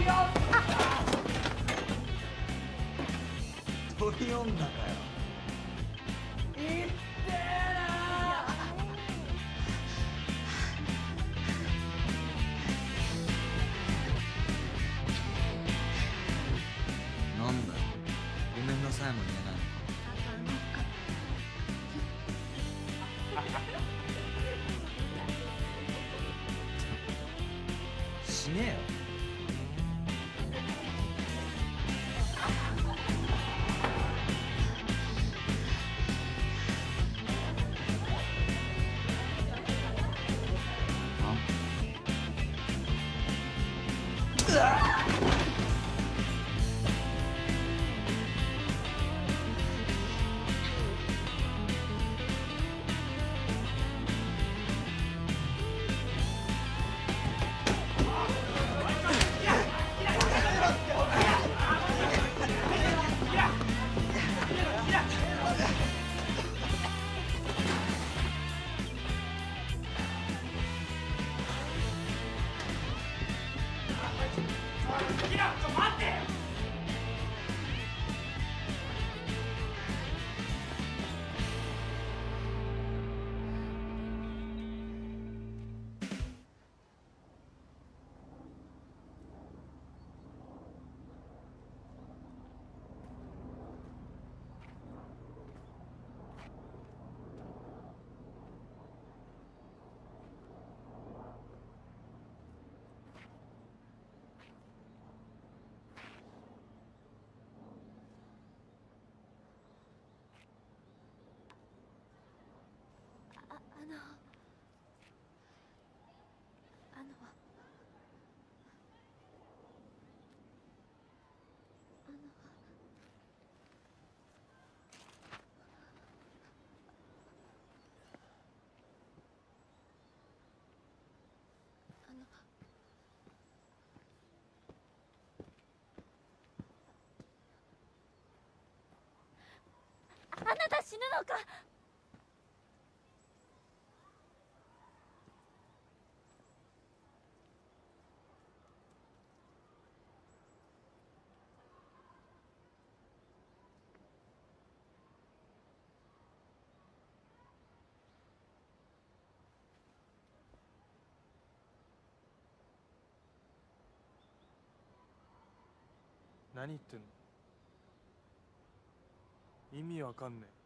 鳥女かよ。いってえななんだよ、ごめんなさいも言えないのか。しねえよ。 あなた死ぬのか。 何言ってんの。意味わかんねえ。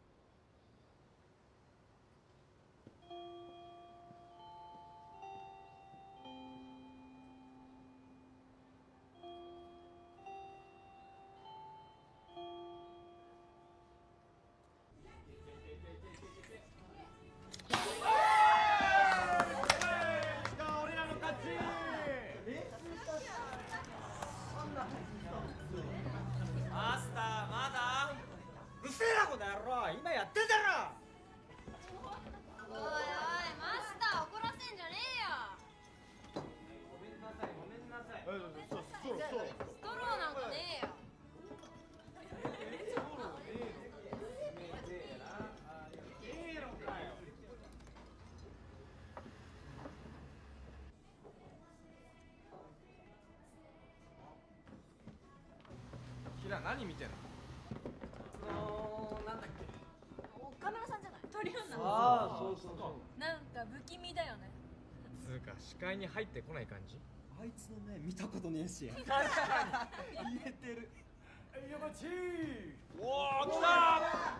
マスターまだうるせえなこの野郎、今やってんだろ。 おいおいマスター怒らせんじゃねえよ。 ごめんなさいごめんなさい。 ストローなんかねえよ。 キラ何見てんの。 なんだっけ。 岡村さんじゃない。鳥女。 ああそうそうそう。 なんか不気味だよね。 つうか視界に入ってこない感じ。 あいつの目見たことねえし。言えてる。 やばちー。おお来た。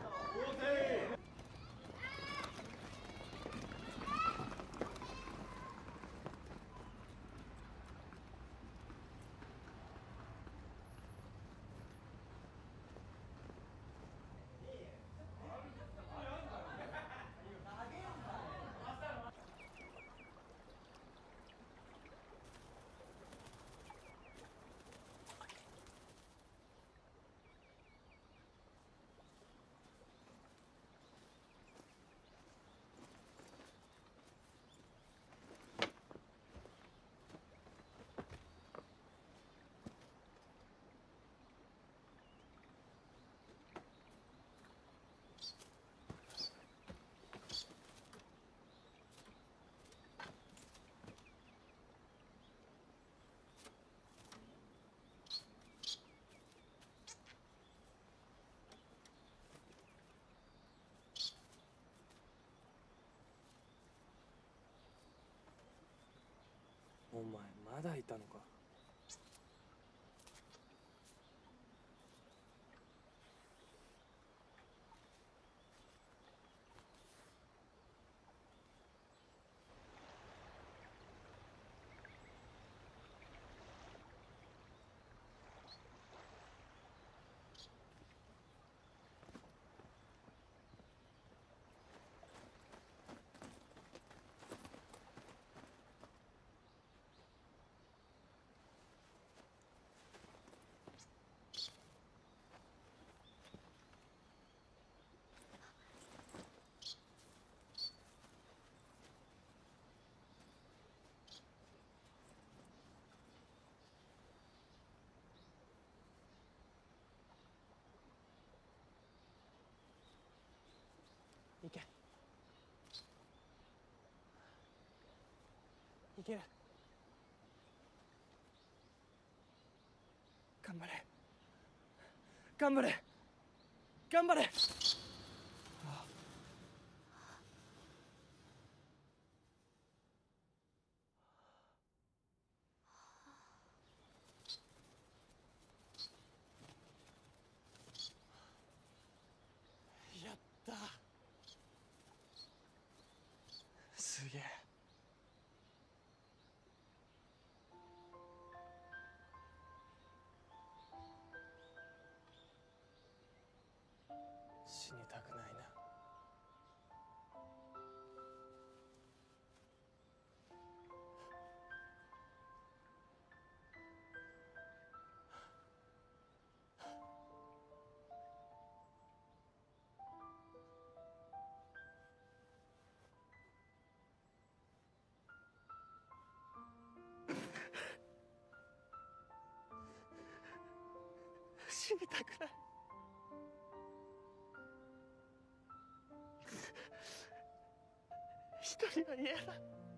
お前まだいたのか。いけ、いける。頑張れ、頑張れ、頑張れ。やった。すげえ。死にたくないな。死にたくない。一人は嫌だ。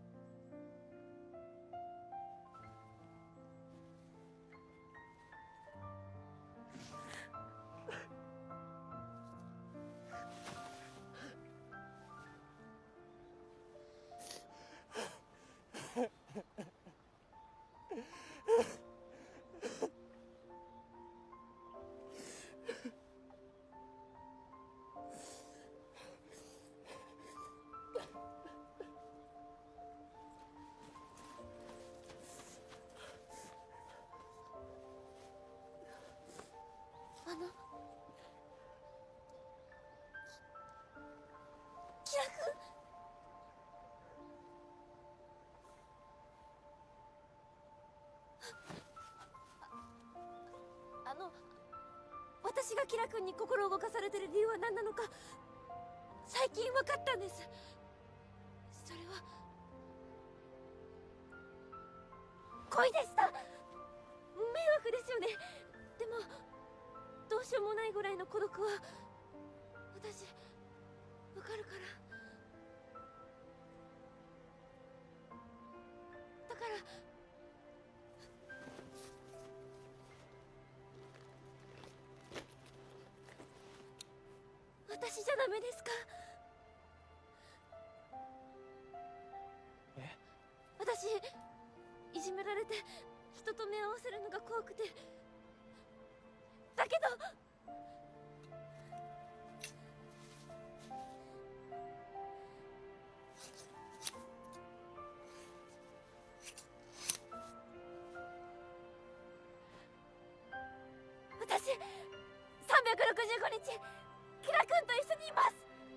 キラ君。私がキラ君に心を動かされてる理由は何なのか最近分かったんです。それは恋でした。迷惑ですよね。でもどうしようもないぐらいの孤独は私分かるから。だから私じゃダメですか？ え？ 私いじめられて人と目を合わせるのが怖くて。だけど私365日キラ君と一緒にいます。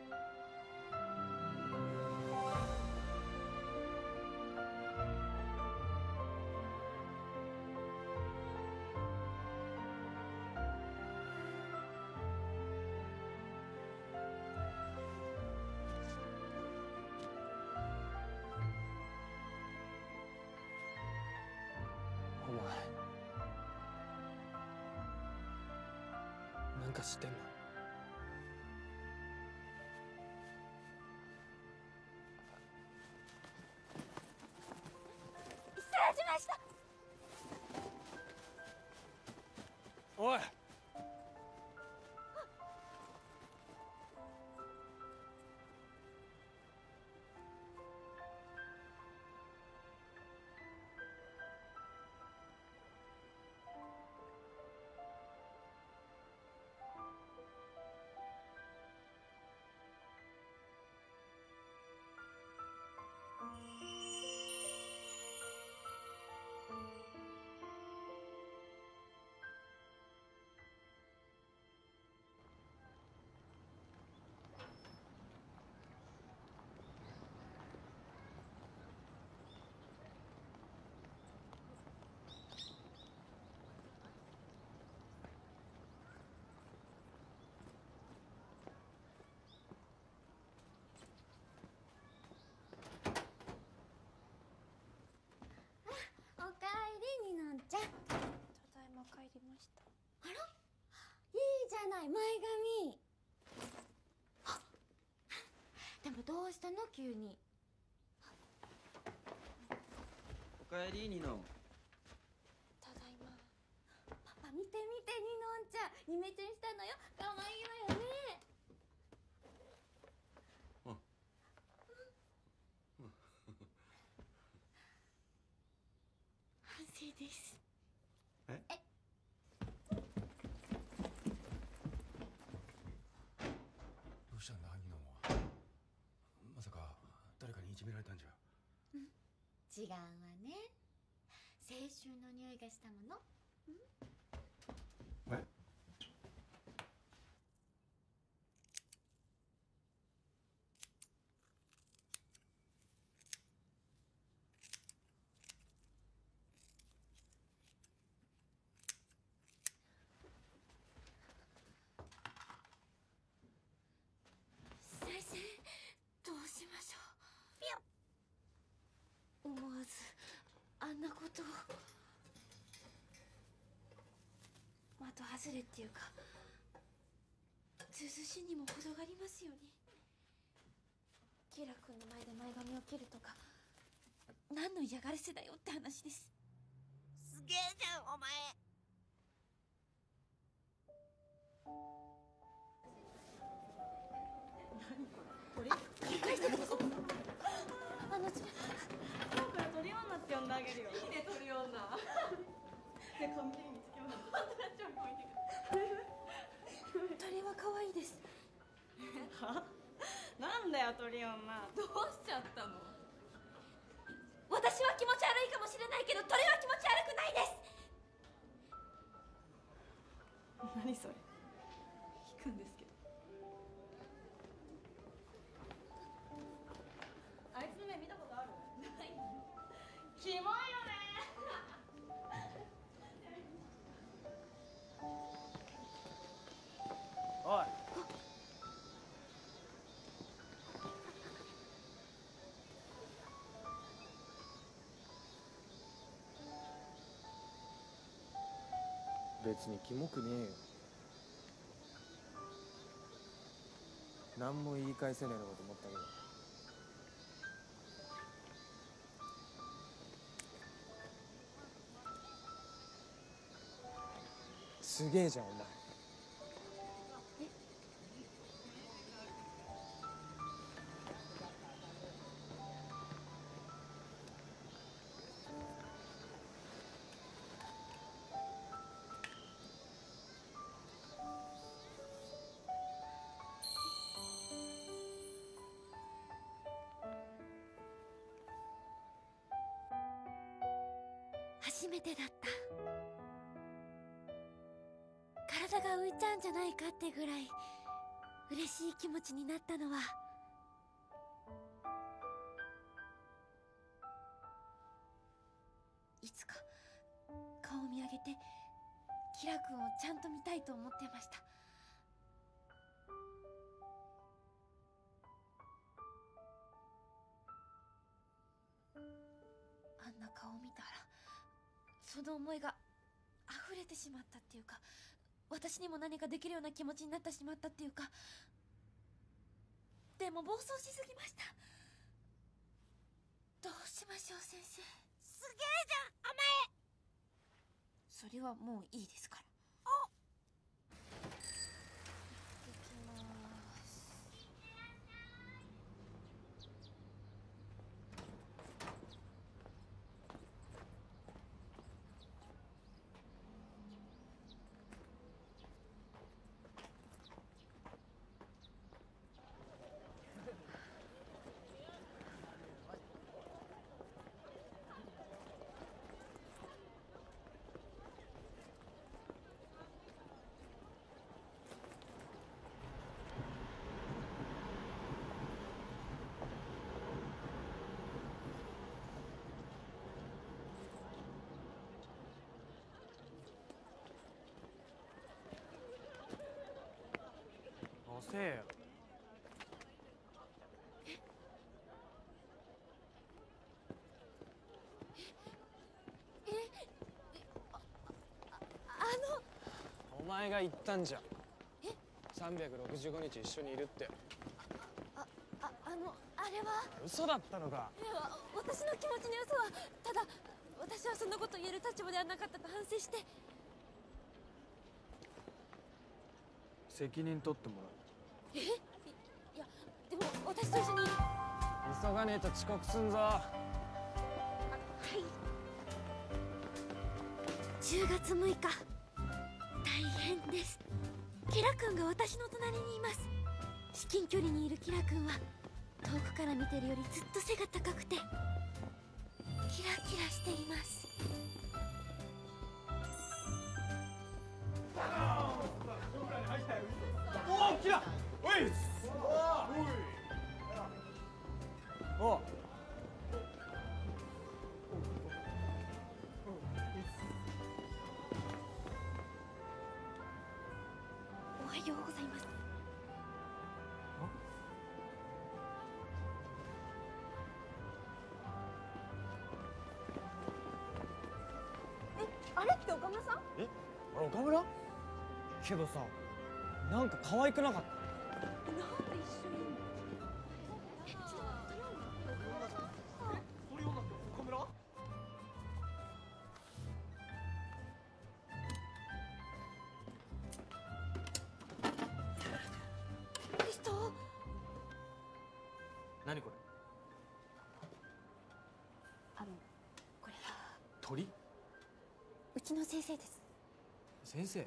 お前なんか知ってんの？ 失礼しました。 おい、 うしたの急に。 おかえりニノ。 ただいま。パパ見て見て、ニノンちゃん、イメチェンしたのよ。可愛いわよね。反省です。 え？どうしたんだニノは。まさか誰かにいじめられたんじゃ。 違うわね。青春の匂いがしたもの。 え？ 先生、どうしましょう。思わずあんなことを。的外れっていうか、ずうずうしいにも程がありますよね。キラ君の前で前髪を切るとか、何の嫌がらせだよって話です。 すげえじゃんお前。 あのち今日から鳥女って呼んであげるよ。いいね鳥女。ね髪切りにつけよう。超可愛い。 鳥は可愛いです。 は？なんだよ鳥女。 どうしちゃったの？ 私は気持ち悪いかもしれないけど、鳥は気持ち悪くないです。 何それ。引くんですけど。あいつの目見たことある？ない。キモいよね。 おい。 別にキモくねえよ。何も言い返せねえのかと思ったけど。すげえじゃんお前。 初めてだった。体が浮いちゃうんじゃないかってぐらい嬉しい気持ちになったのは、いつか顔を見上げてキラ君をちゃんと見たいと思ってました。あんな顔を見たらその思いが溢れてしまったっていうか、私にも何かできるような気持ちになってしまったっていうか。でも暴走しすぎました。どうしましょう先生。 すげえじゃんお前。 それはもういいですから。行ってきます。 遅えよ。お前が言ったんじゃん。365日一緒にいるって。 あのあれは嘘だったのか。 いや私の気持ちの良さはただ私はそんなこと言える立場ではなかったと反省して。 責任取ってもらう。 いやでも私と一緒に。 急がねえと遅刻すんぞ。 はい。10月6日大変です。キラ君が私の隣にいます。至近距離にいるキラ君は遠くから見てるよりずっと背が高くてキラキラしています。 おおキラおいおう。 おはようございます。 あれって岡村さん？ え、あれ岡村？けどさ、なんか可愛くなかった？ なんで一緒にいんの？ 鳥女って岡村？ リスト何これ？ これは鳥？ うちの先生です。 先生？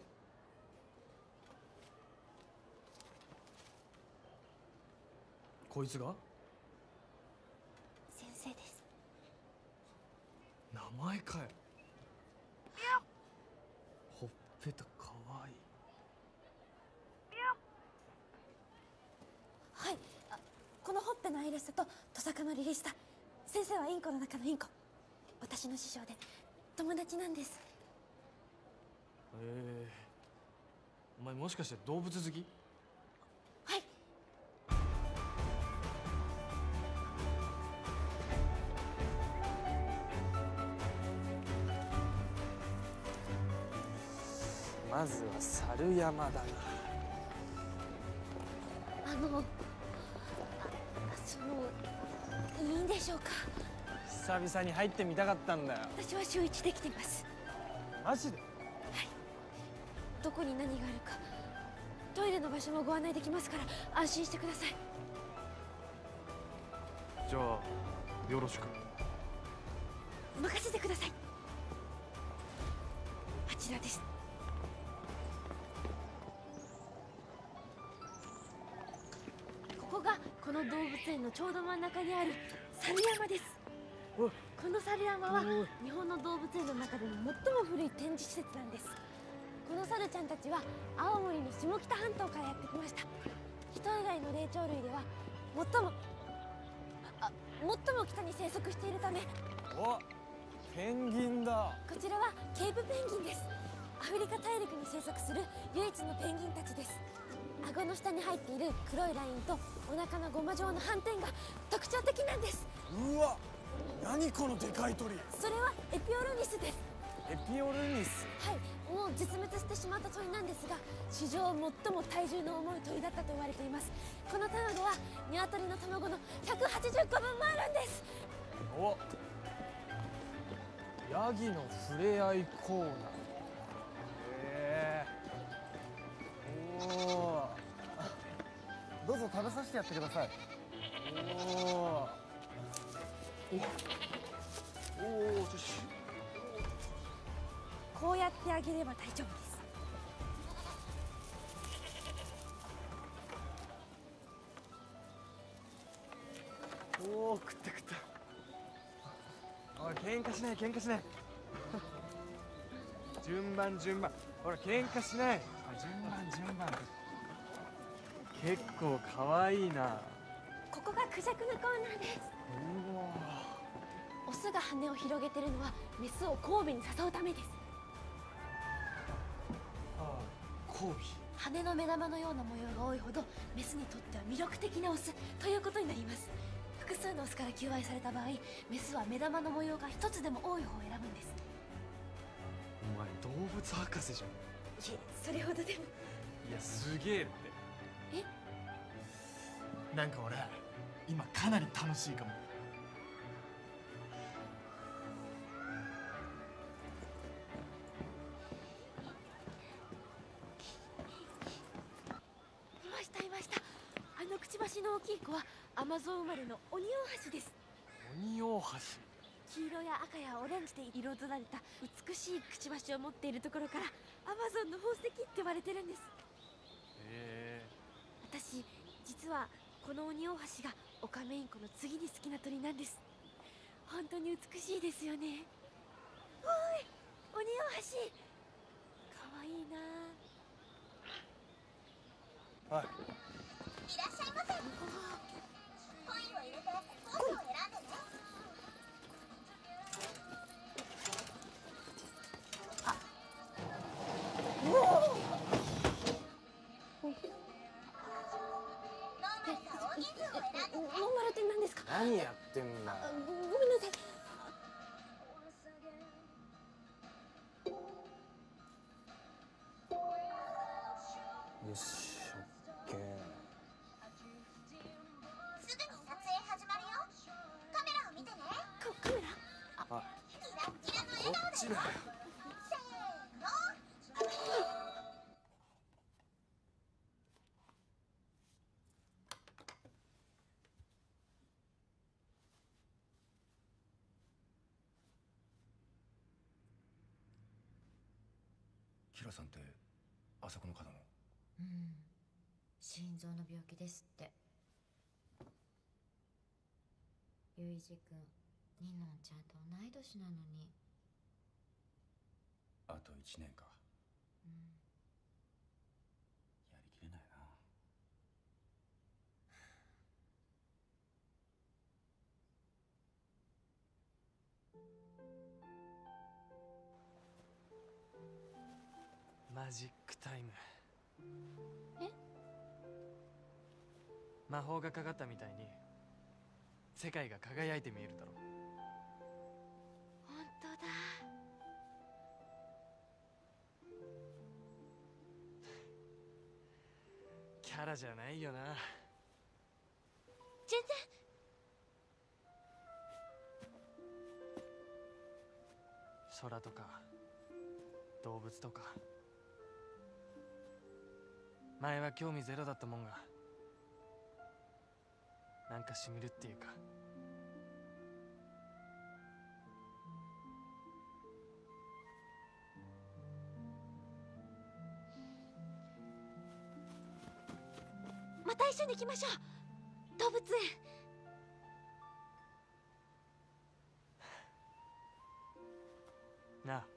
こいつが？ 先生です。 名前かよ。ほっぺたかわいい。 はい、このほっぺのアイレスとトサカのリリスタ。先生はインコの中のインコ。私の師匠で友達なんです。 お前もしかして動物好き？ はい。 まずは猿山だな。 いいんでしょうか。 久々に入ってみたかったんだよ。 私は週1できてます。 マジで？ どこに何があるかトイレの場所もご案内できますから安心してください。 じゃあよろしく。 任せてください。あちらです。ここがこの動物園のちょうど真ん中にある猿山です。この猿山は日本の動物園の中でも最も古い展示施設なんです。この猿ちゃんたちは青森の下北半島からやってきました。人以外の霊長類では最も北に生息しているため。 お、ペンギンだ。 こちらはケープペンギンです。アフリカ大陸に生息する唯一のペンギンたちです。顎の下に入っている黒いラインとお腹のゴマ状の斑点が特徴的なんです。 うわ、何このでかい鳥。 それはエピオルニスです。 エピオルニス？ はい、もう絶滅してしまった鳥なんですが、史上最も体重の重い鳥だったと言われています。この卵は鶏の卵の180個分もあるんです。 お、ヤギの触れ合いコーナー。おお、 どうぞ食べさせてやってください。 おお、よし。 こうやってあげれば大丈夫です。 おお、食った食った。おい、喧嘩しない喧嘩しない。順番順番。ほら、喧嘩しない。順番順番。結構可愛いな。 ここがクジャクのコーナーです。オスが羽を広げてるのはメスを交尾に誘うためです。 ああ、交尾。 羽の目玉のような模様が多いほどメスにとっては魅力的なオスということになります。複数のオスから求愛された場合、メスは目玉の模様が一つでも多い方を選ぶんです。 お前動物博士じゃん。 いえ、それほどでも。 いや、すげえって。 なんか俺今かなり楽しいかも。 いましたいました。あのくちばしの大きい子はアマゾン生まれのオニオオハシです。 鬼大橋。 黄色や赤やオレンジで彩られた美しいくちばしを持っているところからアマゾンの宝石って呼ばれてるんです。 へえ。 私実はこのオニオオハシがオカメインコの次に好きな鳥なんです。本当に美しいですよね。おいオニオオハシ、かわいいな。 はい。 いらっしゃいませ。コインを入れてポーズを選んでね。 ノーマルって何ですか？ 何やってんだよ。 ごめんなさい。 よし、オッケー。 すぐに撮影始まるよ。カメラを見てね。 カメラ？ あ、 キラッキラのこ笑顔で。 っちだよ。 せーの。 キラさんってあそこの方の？ うん、心臓の病気ですって。ゆいじくん、にのんちゃんと同い年なのに。 あと1年か。 うん、 やりきれないな。 マジックタイム。 え？ 魔法がかかったみたいに世界が輝いて見えるだろ。 本当だ。 キャラじゃないよな。 全空とか動物とか前は興味ゼロだったもんがなんかしみるっていうか。 また一緒に行きましょう、動物園。 なあ、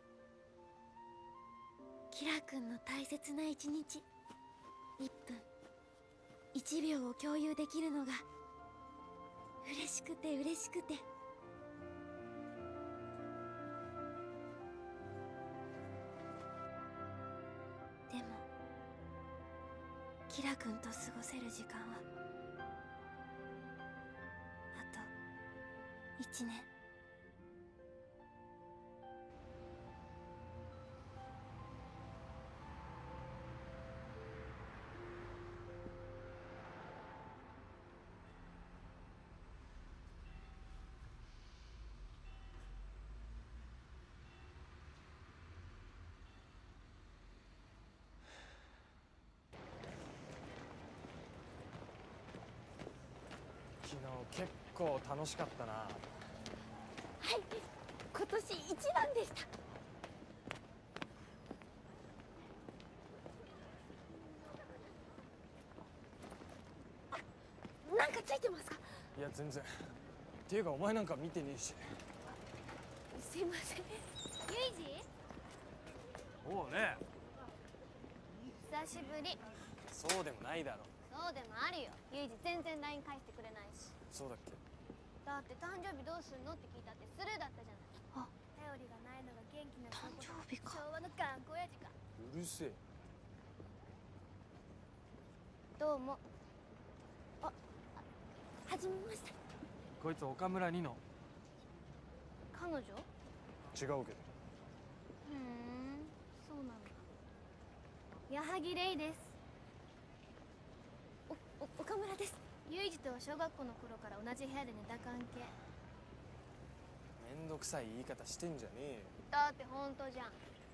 キラ君の大切な一日、1分1秒を共有できるのが嬉しくて嬉しくて。でもキラ君と過ごせる時間はあと1年。 昨日結構楽しかったな。 はい、今年一番でした。なんかついてますか？ いや全然。っていうかお前なんか見てねえし。 すいません。 ユイジ、 おうね。 久しぶり。 そうでもないだろ。 そうでもあるよ。ユイジ全然 LINE 返してくれないし。 そうだっけ。 だって誕生日どうすんのって聞いたってスルーだったじゃない。 あ、 頼りがないのが元気な誕生日か。 昭和の頑固親父か。 うるせえ。 どうも。 はじめまして。 こいつ岡村二の。 彼女？ 違うけど。 そうなんだ。矢作レイです。 岡村です。 ユイジとは小学校の頃から同じ部屋で寝た関係。 めんどくさい言い方してんじゃねえよ。 だって本当じゃん。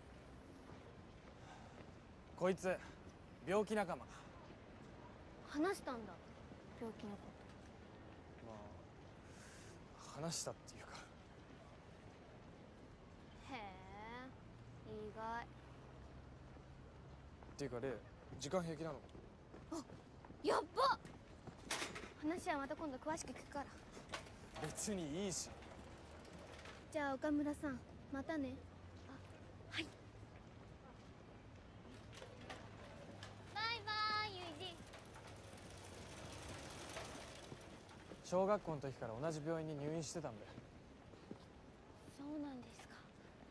こいつ病気仲間。 話したんだ、病気のこまあ話したっていうか。 と。へえ、意外。 っていうかレイ、時間平気なの？ やっば。話はまた今度詳しく聞くから。 別にいいし。 じゃあ岡村さん、またね。 はい。 バイバイユイジ。 小学校の時から同じ病院に入院してたんだよ。 そうなんですか。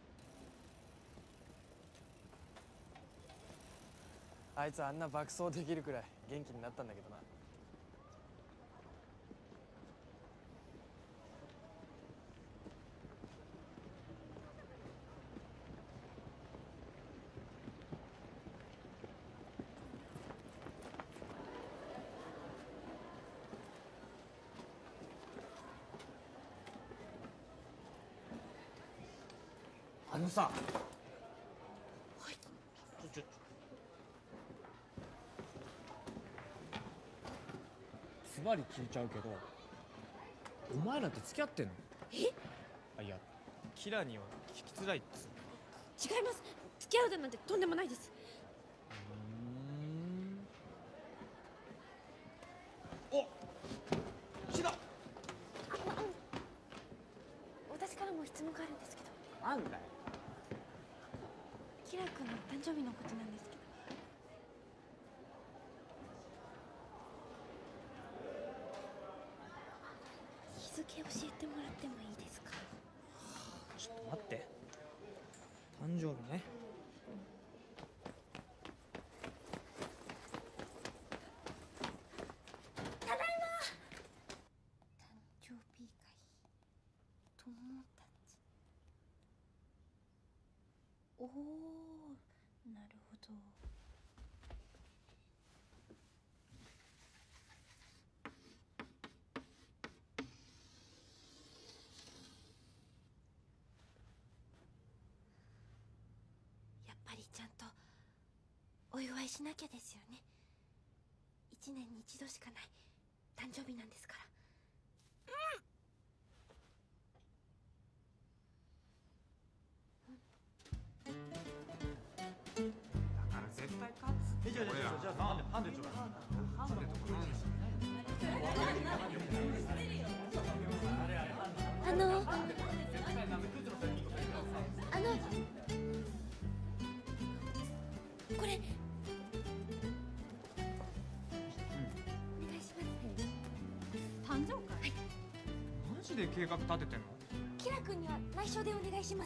あいつあんな爆走できるくらい元気になったんだけどな。 あのさ、ズバリ聞いちゃうけど、お前らって付き合ってんの？あ、いや、キラには聞きづらいっつう。 違います。付き合うだなんてとんでもないです。 お、キラ。 私からも質問があるんですけど、 なんだよ。 キラ君の誕生日のことなんですけど。日付教えてもらってもいいですか？ ちょっと待って。誕生日ね。 ただいま。誕生日会友達。おお、なるほど。やっぱりちゃんとお祝いしなきゃですよね。1年に一度しかない誕生日なんですから。 だから絶対勝つ。じゃあハンデちょうだい。ハンデとかあのこれお願いします。 誕生会？ マジで計画立ててんの？ キラ君には内緒でお願いします。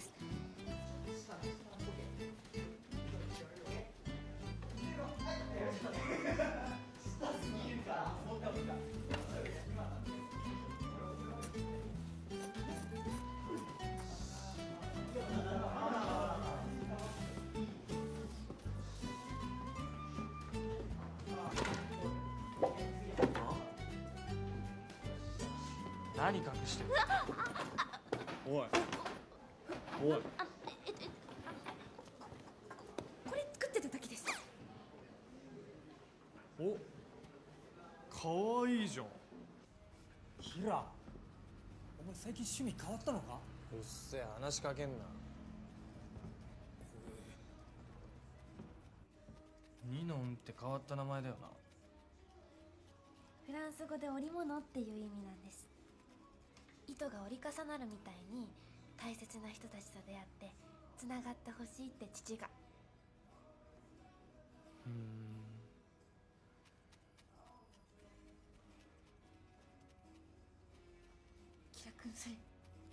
何隠してる？おいおい。 これ作ってただけです。 お、かわいいじゃん。 キラ、お前最近趣味変わったのか？ うっせえ、話しかけんな。ニノンって変わった名前だよな。 フランス語で織物っていう意味なんです。糸が折り重なるみたいに大切な人たちと出会ってつながってほしいって父が。キラ君それん？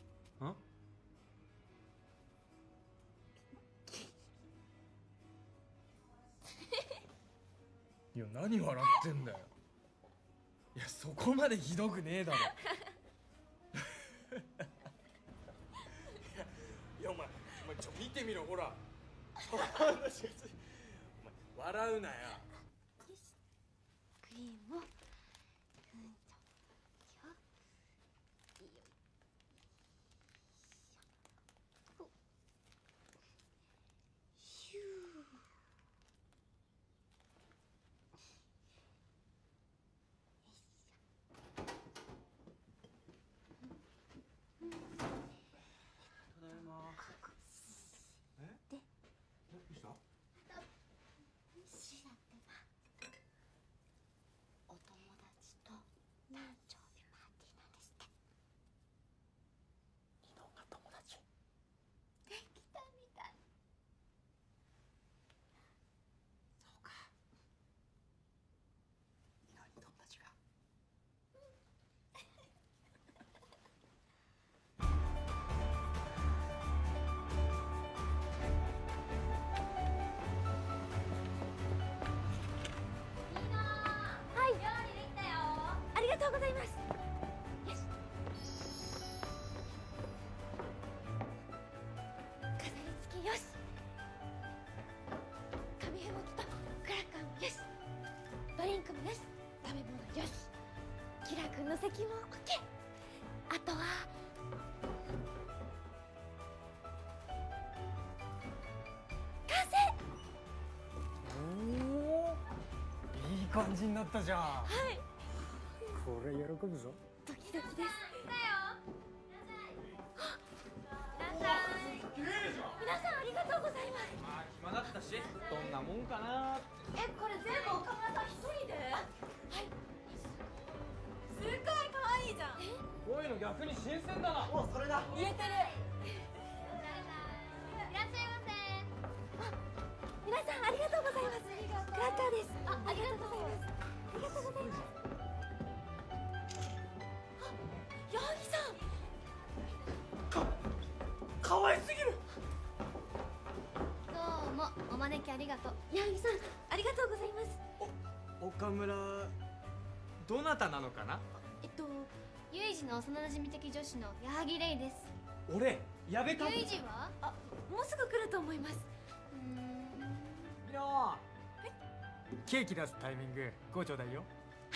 いや、何笑ってんだよ。いや、そこまでひどくねえだろ。いや、お前見てみろ、ほら。お前笑うなよ。 クリームをふんとうございます。よし、飾り付けよし、紙吹雪とクラッカーもよし、ドリンクもよし、食べ物よし、キラ君の席も OK。 あとは完成。 おお、いい感じになったじゃん。 はい、 これ喜ぶぞ。 ドキドキです。皆さんありがとうございます。 まあ暇だったしどんなもんかな。 これ全部岡村さん一人で？ はい、 すっごい可愛いじゃん。 こういうの逆に新鮮だな。 お、それだ。 言えてる。 いらっしゃいませ。 皆さんありがとうございます。クラッカーです。ありがとうございます。ありがとうございます。矢作さん、 可愛すぎる。 どうもお招きありがとう。 矢作さんありがとうございます。 岡村どなたなのかな。 ユイジの幼馴染的女子の矢作レイです。 俺矢部か。 ユイジは？ もうすぐ来ると思います。 みな、ケーキ出すタイミング5ちょうだいよ。 はい。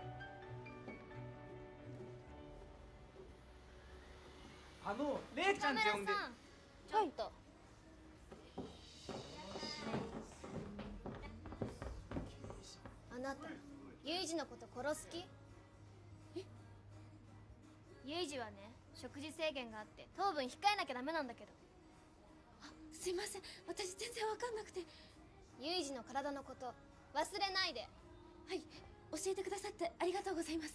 レイちゃんって呼んで。 さん、ちょっと。あなた、ユイジのこと殺す気？ユイジはね、食事制限があって糖分控えなきゃダメなんだけど。 すいません、私全然わかんなくて。 ユイジの体のこと忘れないで。 はい、教えてくださってありがとうございます。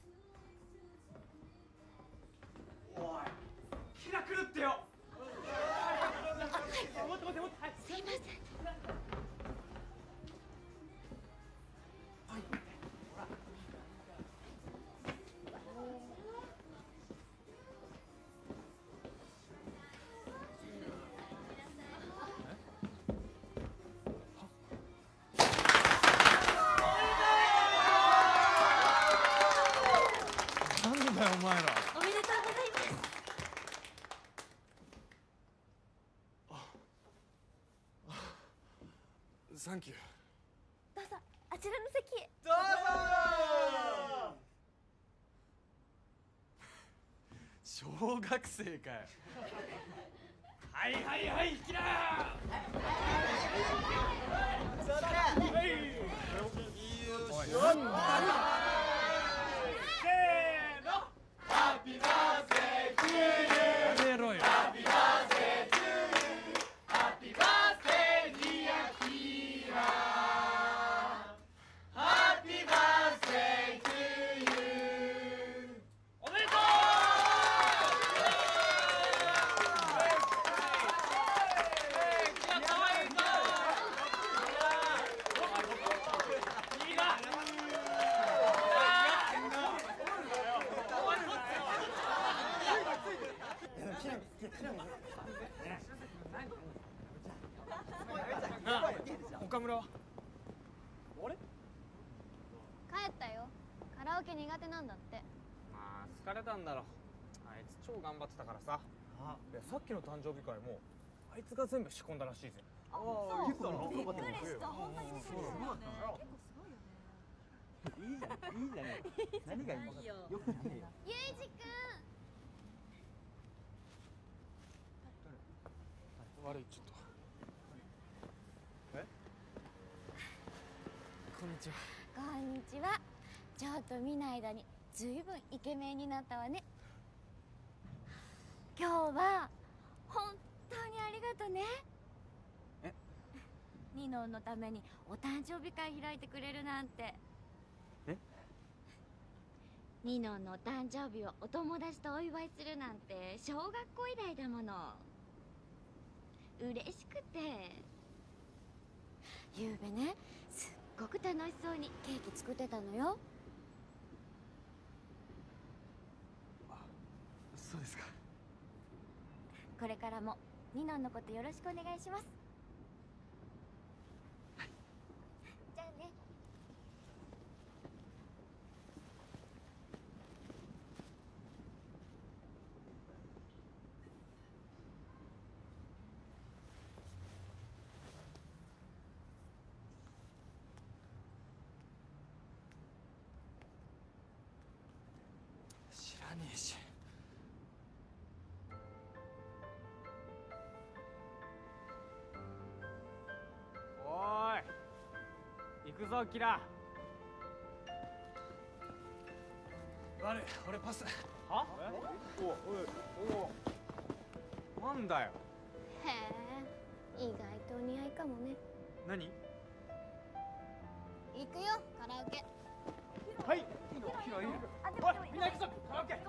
おい、キラ来るってよ。 はい、 待って待って待って。はい、 すいません。 なんだよお前ら。 おめでとうございます。 サンキュー。 どうぞあちらの席へ。 どうぞ。小学生かよ。はいはいはい、キラー。 そっち。 なんだ。せーの。ハッピーバースデートゥーユー。 やめろよ。 ハッピーバースデートゥーユー。ハッピーバースデーディアキラ。ハッピーバースデートゥーユー。おめでとう。キラ可愛いぞ。キラ。 岡村は？ あれ？ 帰ったよ。カラオケ苦手なんだって。 まあ疲れたんだろ。あいつ超頑張ってたからさ。いやさっきの誕生日会もあいつが全部仕込んだらしいぜ。ああ、言ってたな。 びっくりした。本当にびっくりしたよね。結構すごいよね。 いいじゃん、いいじゃん。何がいいよ。よくないよ。 ユイジくん。 悪い、ちょっと。こんにちは。 こんにちは。ちょっと見ない間にずいぶんイケメンになったわね。今日は本当にありがとね。ニノンのためにお誕生日会開いてくれるなんて。ニノンのお誕生日をお友達とお祝いするなんて小学校以来だもの。嬉しくて。ゆうべね、すっごく楽しそうにケーキ作ってたのよ。 そうですか。 これからもニノンのことよろしくお願いします。じゃあね。 えし。 おーい、行くぞキラ。 悪い、俺パス。 は？なんだよ。 へえ、意外とお似合いかもね。 何？ 行くよ、カラオケ。 はい。キラいる。おい、みんな行くぞカラオケ。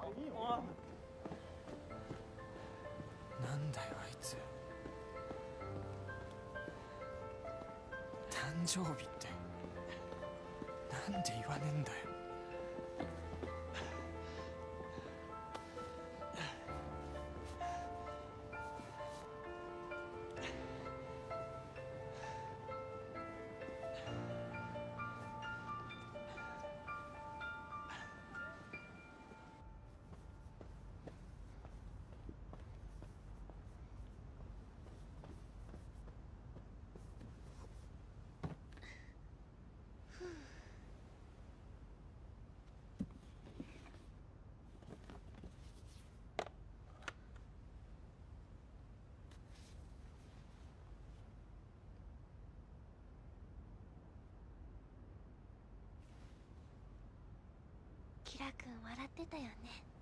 なんだよあいつ。誕生日ってなんで言わねえんだよ。 キラ君笑ってたよね。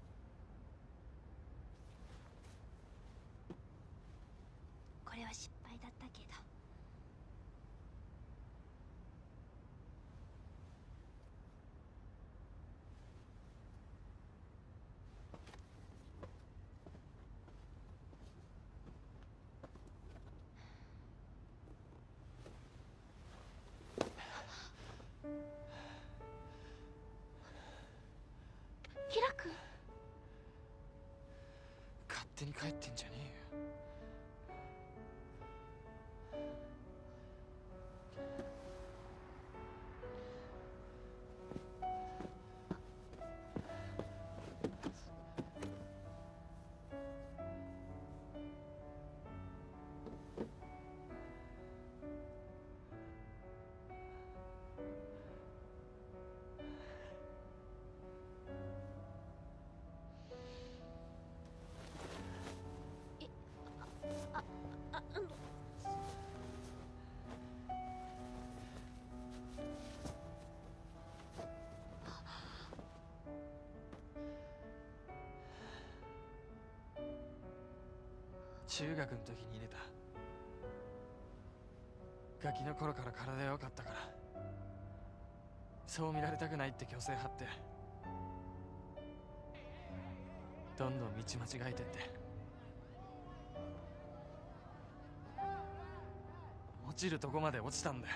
これは失敗だったけど。キラ君、 勝手に帰ってんじゃねえよ。中学の時に入れた。ガキの頃から体良かったから、そう見られたくないって虚勢張ってどんどん道間違えてって、落ちるとこまで落ちたんだよ。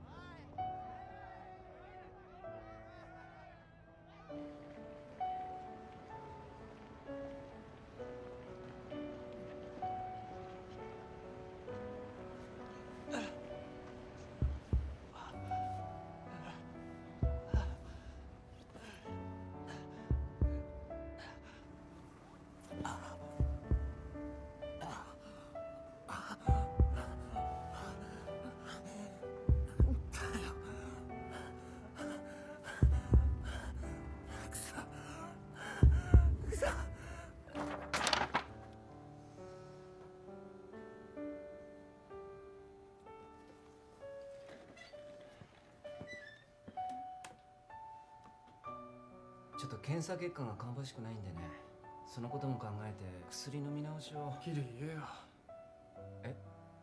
ちょっと検査結果が芳しくないんでね、そのことも考えて薬飲み直しを。 キリ言えよ。 え？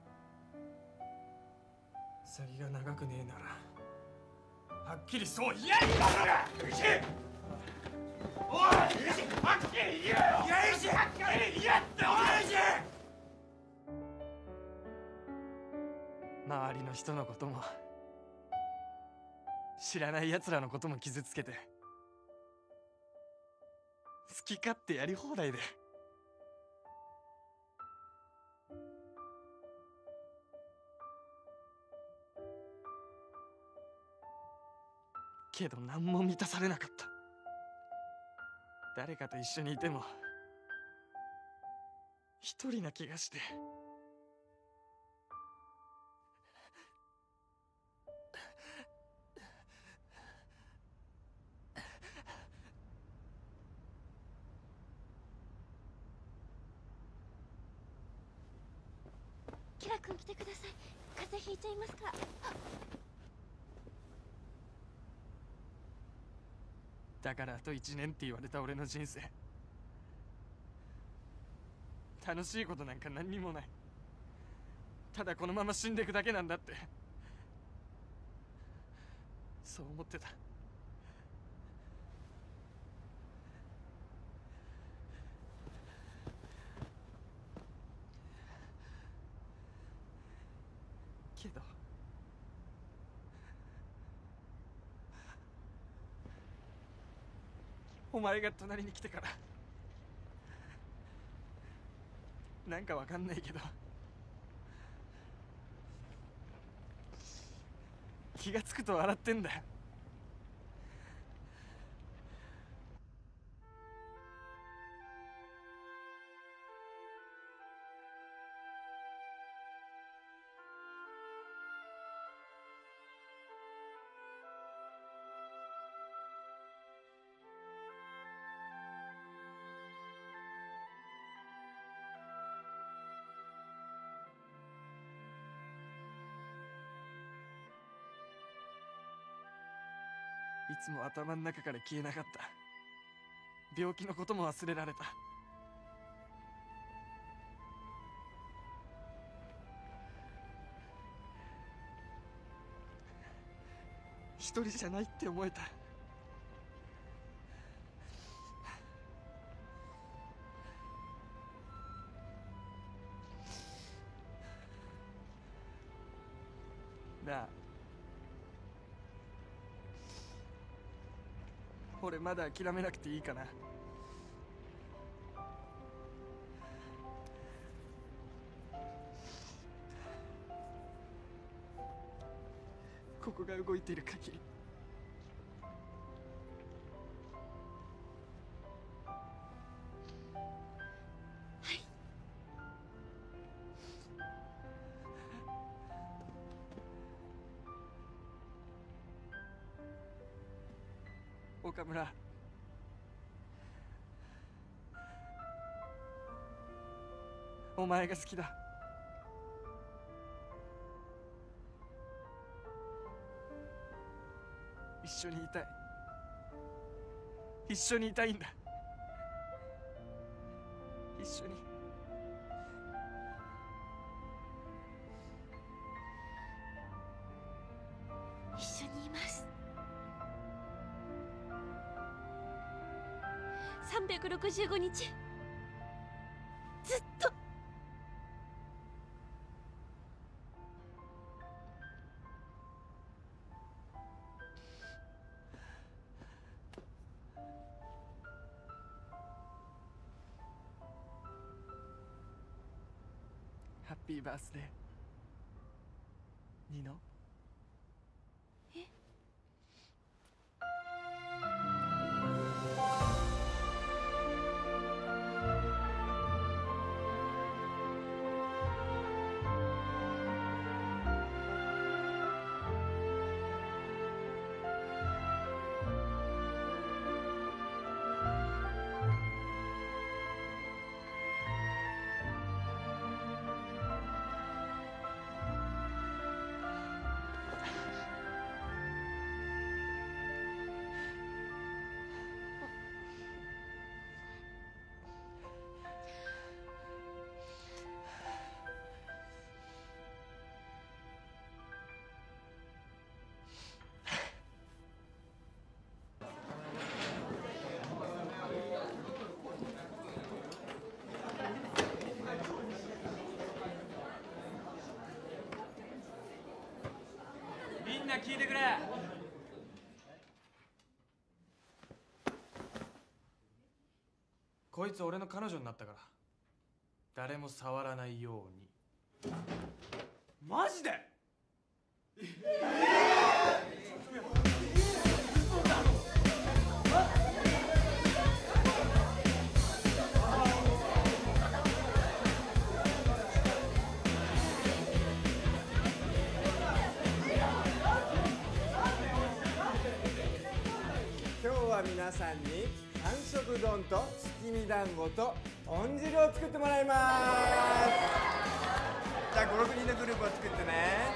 先が長くねえならはっきりそう言えんだろが！ユイジ！おい！ユイジ！はっきり言えよ！ユイジ！はっきり言えっておい！ユイジ！周りの人のことも知らない奴らのことも傷つけて好き勝手やり放題で。けど何も満たされなかった。誰かと一緒にいても一人な気がして。 キラ君来てください。風邪ひいちゃいますから。 だからあと1年って言われた俺の人生、楽しいことなんか何にもない。ただこのまま死んでいくだけなんだって、そう思ってた。けどお前が隣に来てから、なんかわかんないけど気がつくと笑ってんだよ。いつも頭の中から消えなかった病気のことも忘れられた。一人じゃないって思えた。なあ、俺まだ諦めなくていいかな。ここが動いている限り。岡村、お前が好きだ。一緒にいたい。一緒にいたいんだ。一緒に。 一緒にいます。365日ずっと。 ハッピーバースデーニノ。 みんな聞いてくれ。 こいつ俺の彼女になったから誰も触らないように。マジで？ 今日は皆さんに三色丼と月見団子と豚汁を作ってもらいます。じゃあ5、6人人のグループを作ってね。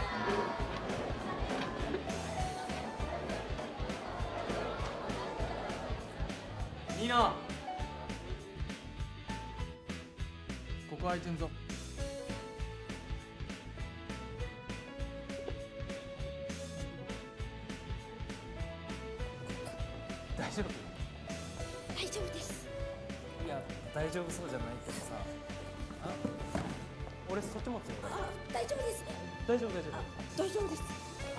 ニーナ、ここ空いてんぞ。大丈夫？ 大丈夫です。 いや、大丈夫そうじゃないけどさ。あ、俺そっち持つよ。 あ、大丈夫です。 大丈夫大丈夫。 大丈夫です。 て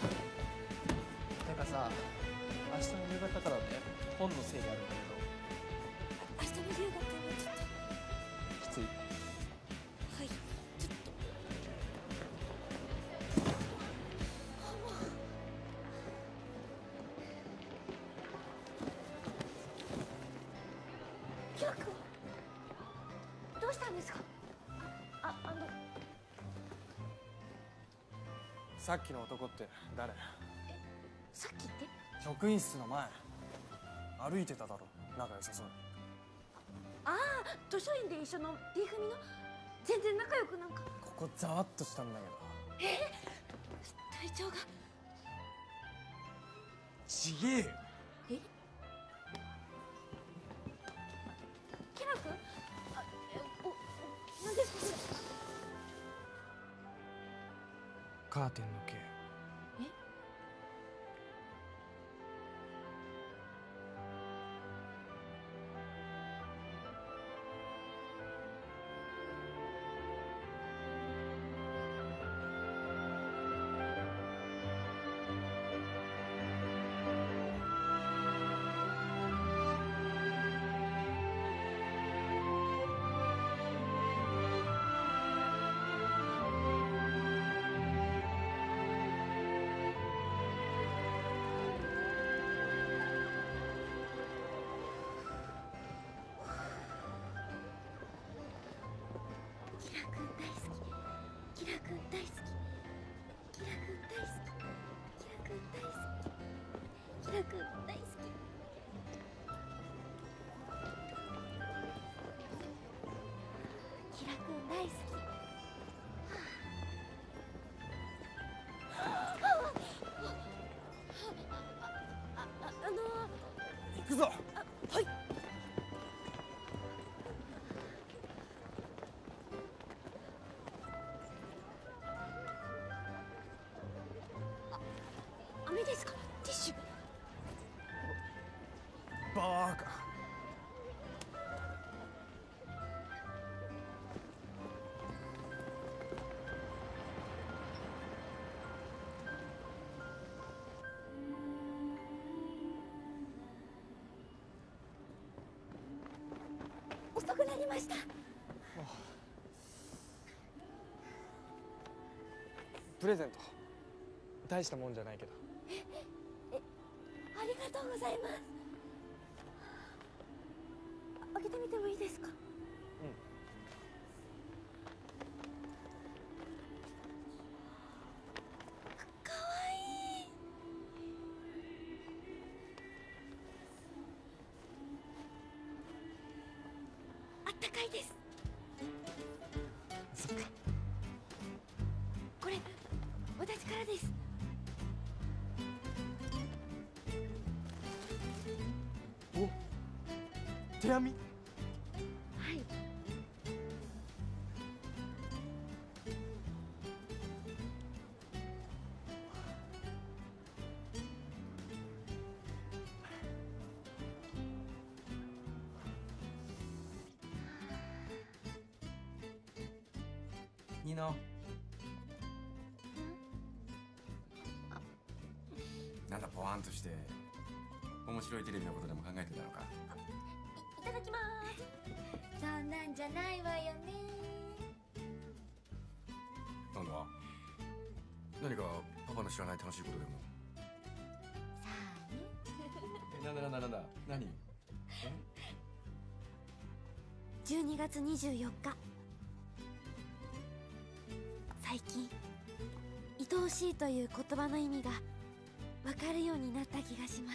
かさ、明日の夕方からね、本の整理あるんだ明日の夕方はちょっと。 けど、きつい。 はい、ちょっと。キラ君、どうしたんですか？ さっきの男って誰？ さっきって職員室の前歩いてただろ、仲良さそうに。 ああ、図書院で一緒の D 組の全然仲良くなんか。 ここざわっとしたんだけど。 隊長が。 ちげえよ。 え、キラ君、何ですかそれ。 カーテンの毛。 キラ君大好き。キラ君大好き。キラ君大好き。キラ君大好き。キラ君大好き。 行くぞ。 はい。雨ですか？ティッシュ。 バーカ。 遅くなりました。 プレゼント大したもんじゃないけど。 ありがとうございます。開けてみてもいいですか？ うん。 かわいい。あったかいです。 そっか。 これ私からです。 お、手編み。 はい。 ニノ、 なんだポワンとして。面白いテレビのことでも考えてたのか。 いただきます。そんなんじゃないわよね。 なんだ、何かパパの知らない楽しいことでも。 さあね。 なんだ何。 12月24日。最近愛おしいという言葉の意味が分かるようになった気がします。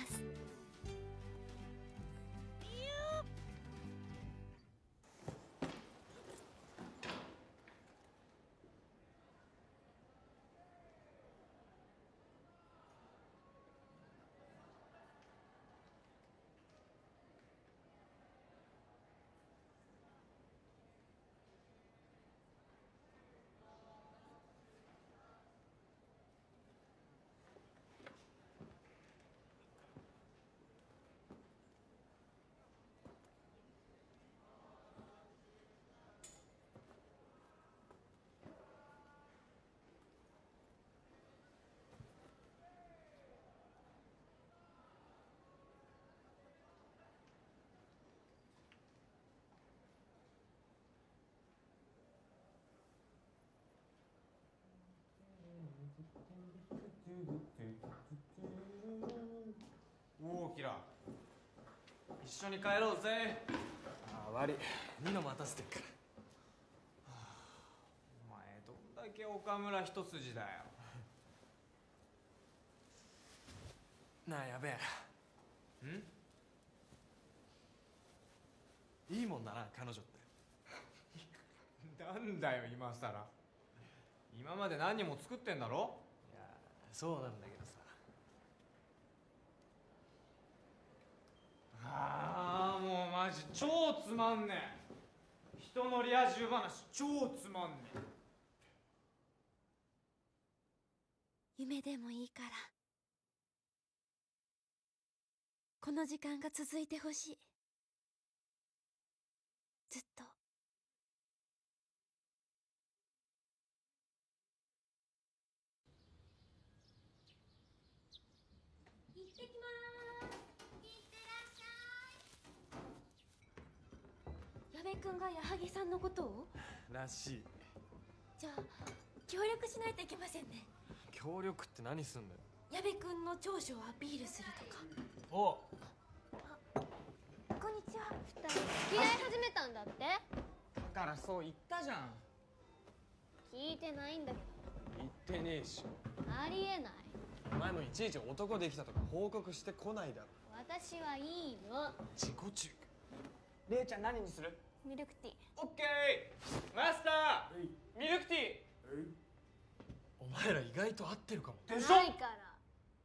一緒に帰ろうぜ。ああ悪い、ニノ待たせてっから。お前どんだけ岡村一筋だよ。なあやべえ。いいもんだな彼女って。なんだよ今さら。今まで何人も作ってんだろ。いやそうなんだけどさ。ああもうマジ超つまんねえ。人のリア充話超つまんねえ。 夢でもいいからこの時間が続いてほしい。ずっと。 行ってきまーす。いってらっしゃい。 矢部君が矢作さんのことを？ らしい。 じゃあ協力しないといけませんね。 協力って何すんだよ。 矢部君の長所をアピールするとか。 おこんにちは。 二人付き合い始めたんだって。 だからそう言ったじゃん。 聞いてないんだけ言ってねえし。 ど。ありえない。 お前もいちいち男できたとか報告してこないだろ。 私はいいの。 自己中。レイちゃん何にする？ ミルクティー。 オッケー。マスター。ミルクティー。お前ら意外と合ってるかも。でしょ？ ないから。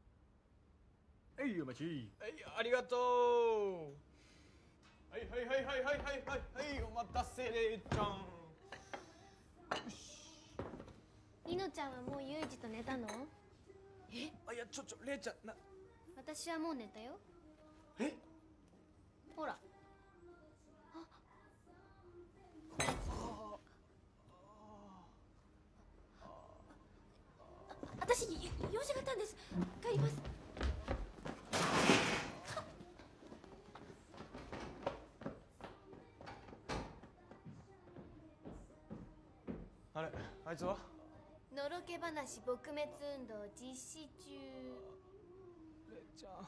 お待ち。はい、ありがとう。はいはいはいはいはいはいはいお待たせレイちゃん。よし。 ニノちゃんはもうユイジと寝たの？ え？あいやレイちゃん私はもう寝たよ。 え？ ほら。 私に用事があったんです。帰ります。 あれあいつは？ のろけ話撲滅運動実施中。 レイちゃん。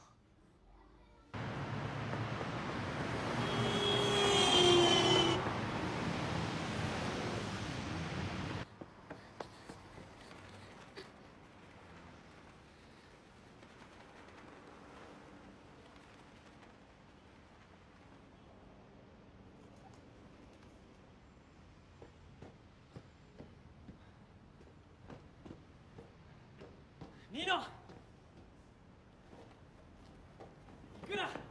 ニノ！行くな！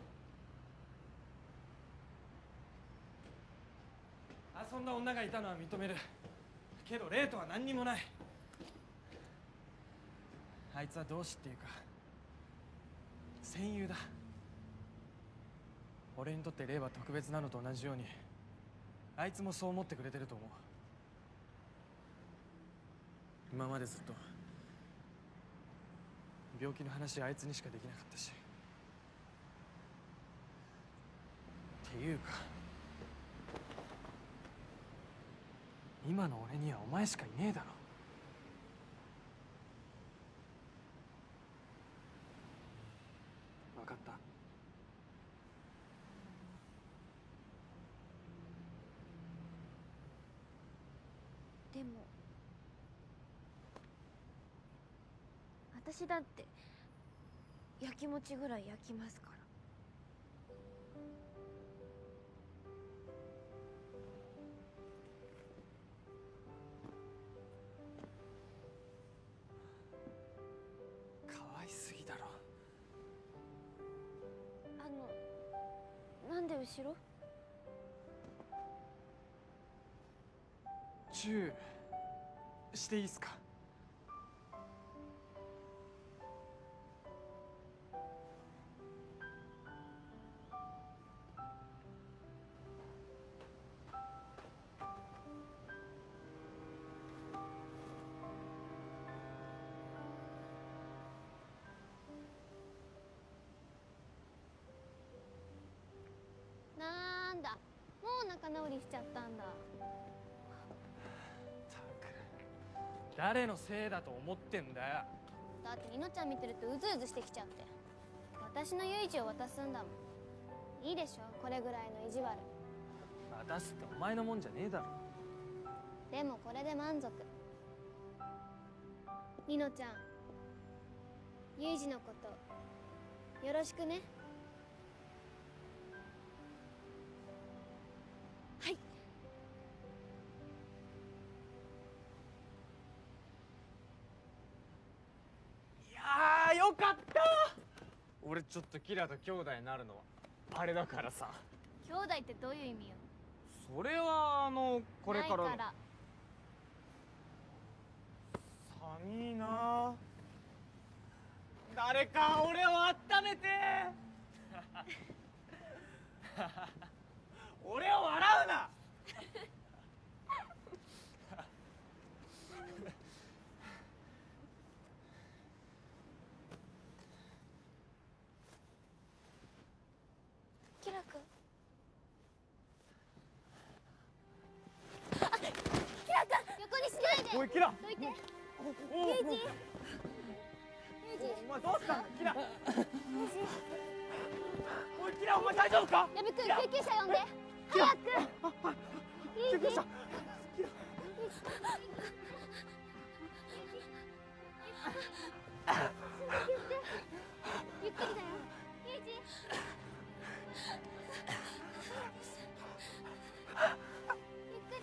遊んだ女がいたのは認める。けどレイとは何にもない。あいつは同志っていうか戦友だ。俺にとってレイは特別なのと同じようにあいつもそう思ってくれてると思う。今までずっと病気の話あいつにしかできなかったし。っていうか今の俺にはお前しかいねえだろ。分かった。 でも私だって焼きもちぐらい焼きますから。 かわいすぎだろ。 なんで後ろ？ チューしていいっすか？ なんだ、もう仲直りしちゃったんだ。 ったく誰のせいだと思ってんだよ。 だってニノちゃん見てるとうずうずしてきちゃって。私のユイジを渡すんだもん。 いいでしょ、これぐらいの意地悪。 出すってお前のもんじゃねえだろ。 でもこれで満足。ニノちゃん、ユイジのことよろしくね。はい。 いやーよかった。俺ちょっとキラと兄弟になるのはあれだからさ。 兄弟ってどういう意味よ。 それはこれからのないから。 寒いな。誰か俺を温めて俺を笑うな。 キラ君。キラ君、横にしないで。 おいキラ。 どいて。ユおイジ。ユイジ。 お前どうしたんだキラ。おいキラ、お前大丈夫か。 矢部君、救急車呼んで。早く。 救急車。 ゆっくりだよ。ユイジ。ゆっく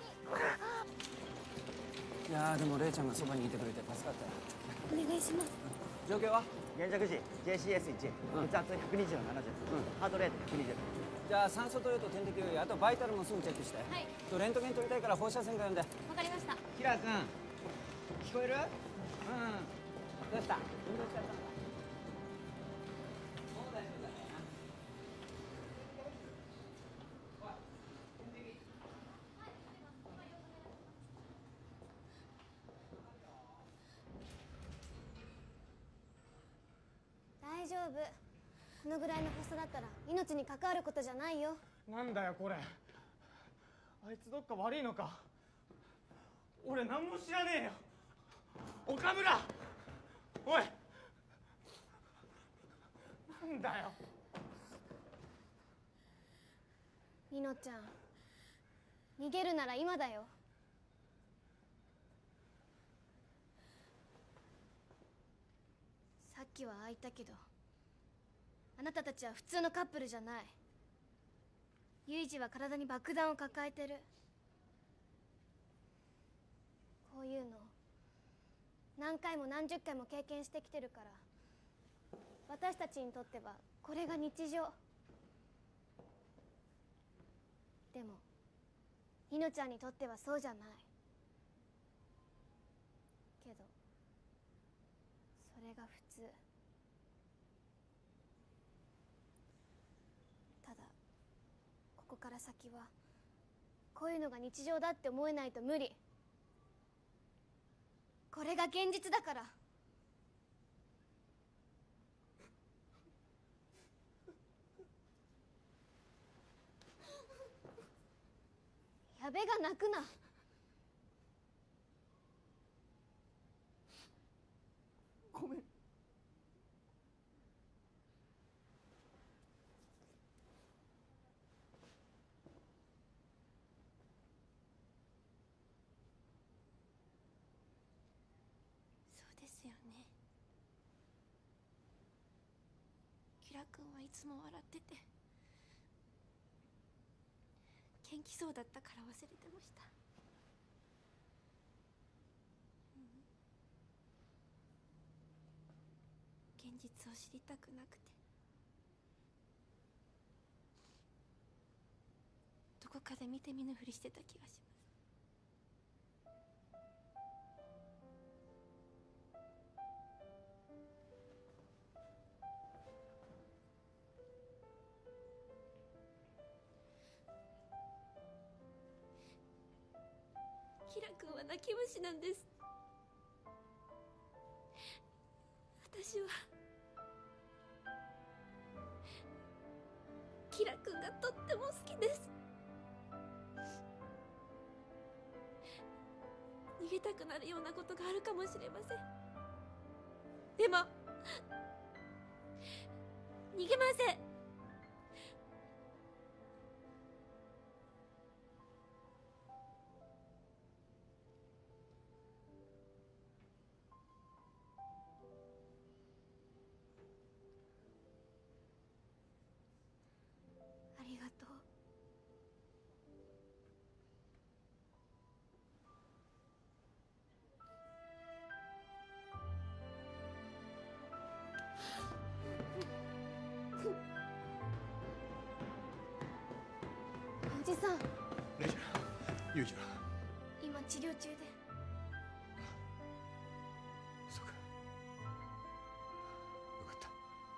り。 いやーでもレイちゃんがそばにいてくれて助かったよ。 お願いします。 状況は？ 現着時 JCS1、血圧120の70、ハートレート120。 じゃあ酸素投与と点滴用意、あとバイタルもすぐチェックして。 はい。 レントゲン取りたいから放射線科呼んで。 わかりました。 キラー君、聞こえる？ どうした？運動しちゃったのか？もう大丈夫だからな。 大丈夫。このぐらいの発作だったら命に関わることじゃないよ。 なんだよこれ。あいつどっか悪いのか。俺何も知らねえよ。岡村。おい。なんだよ。 ニノちゃん、逃げるなら今だよ。さっきはああ言ったけど、あなたたちは普通のカップルじゃない。ユイジは体に爆弾を抱えてる。こういうの何回も何十回も経験してきてるから、私たちにとってはこれが日常。でもニノちゃんにとってはそうじゃない。けどそれが普通。ただここから先はこういうのが日常だって思えないと無理。これが現実だから。矢部が泣くな。 ごめん。 そうですよね。キラ君はいつも笑ってて、元気そうだったから忘れてました。現実を知りたくなくて、どこかで見て見ぬふりしてた気がします。キラ君は泣き虫なんです。私はキラ君がとっても好きです。逃げたくなるようなことがあるかもしれません。でも逃げません。 さん、 レイジユイジは今治療中で。 そうか、よかった。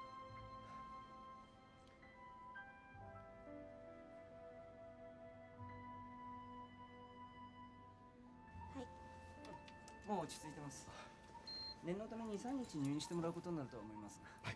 はい、もう落ち着いてます。念のために2、3日入院してもらうことになるとは思いますが。はい、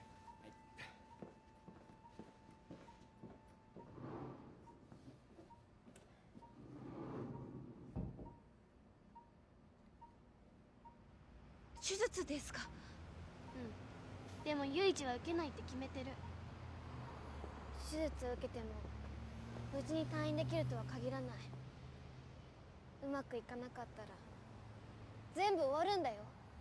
手術ですか？うん。でもユイチは受けないって決めてる。手術を受けても無事に退院できるとは限らない。うまくいかなかったら全部終わるんだよ。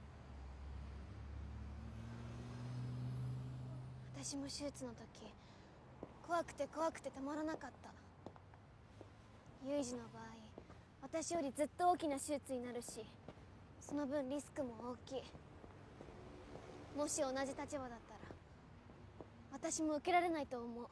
私も手術の時怖くて怖くてたまらなかった。ユイジの場合、私よりずっと大きな手術になるし、その分リスクも大きい。もし同じ立場だったら私も受けられないと思う。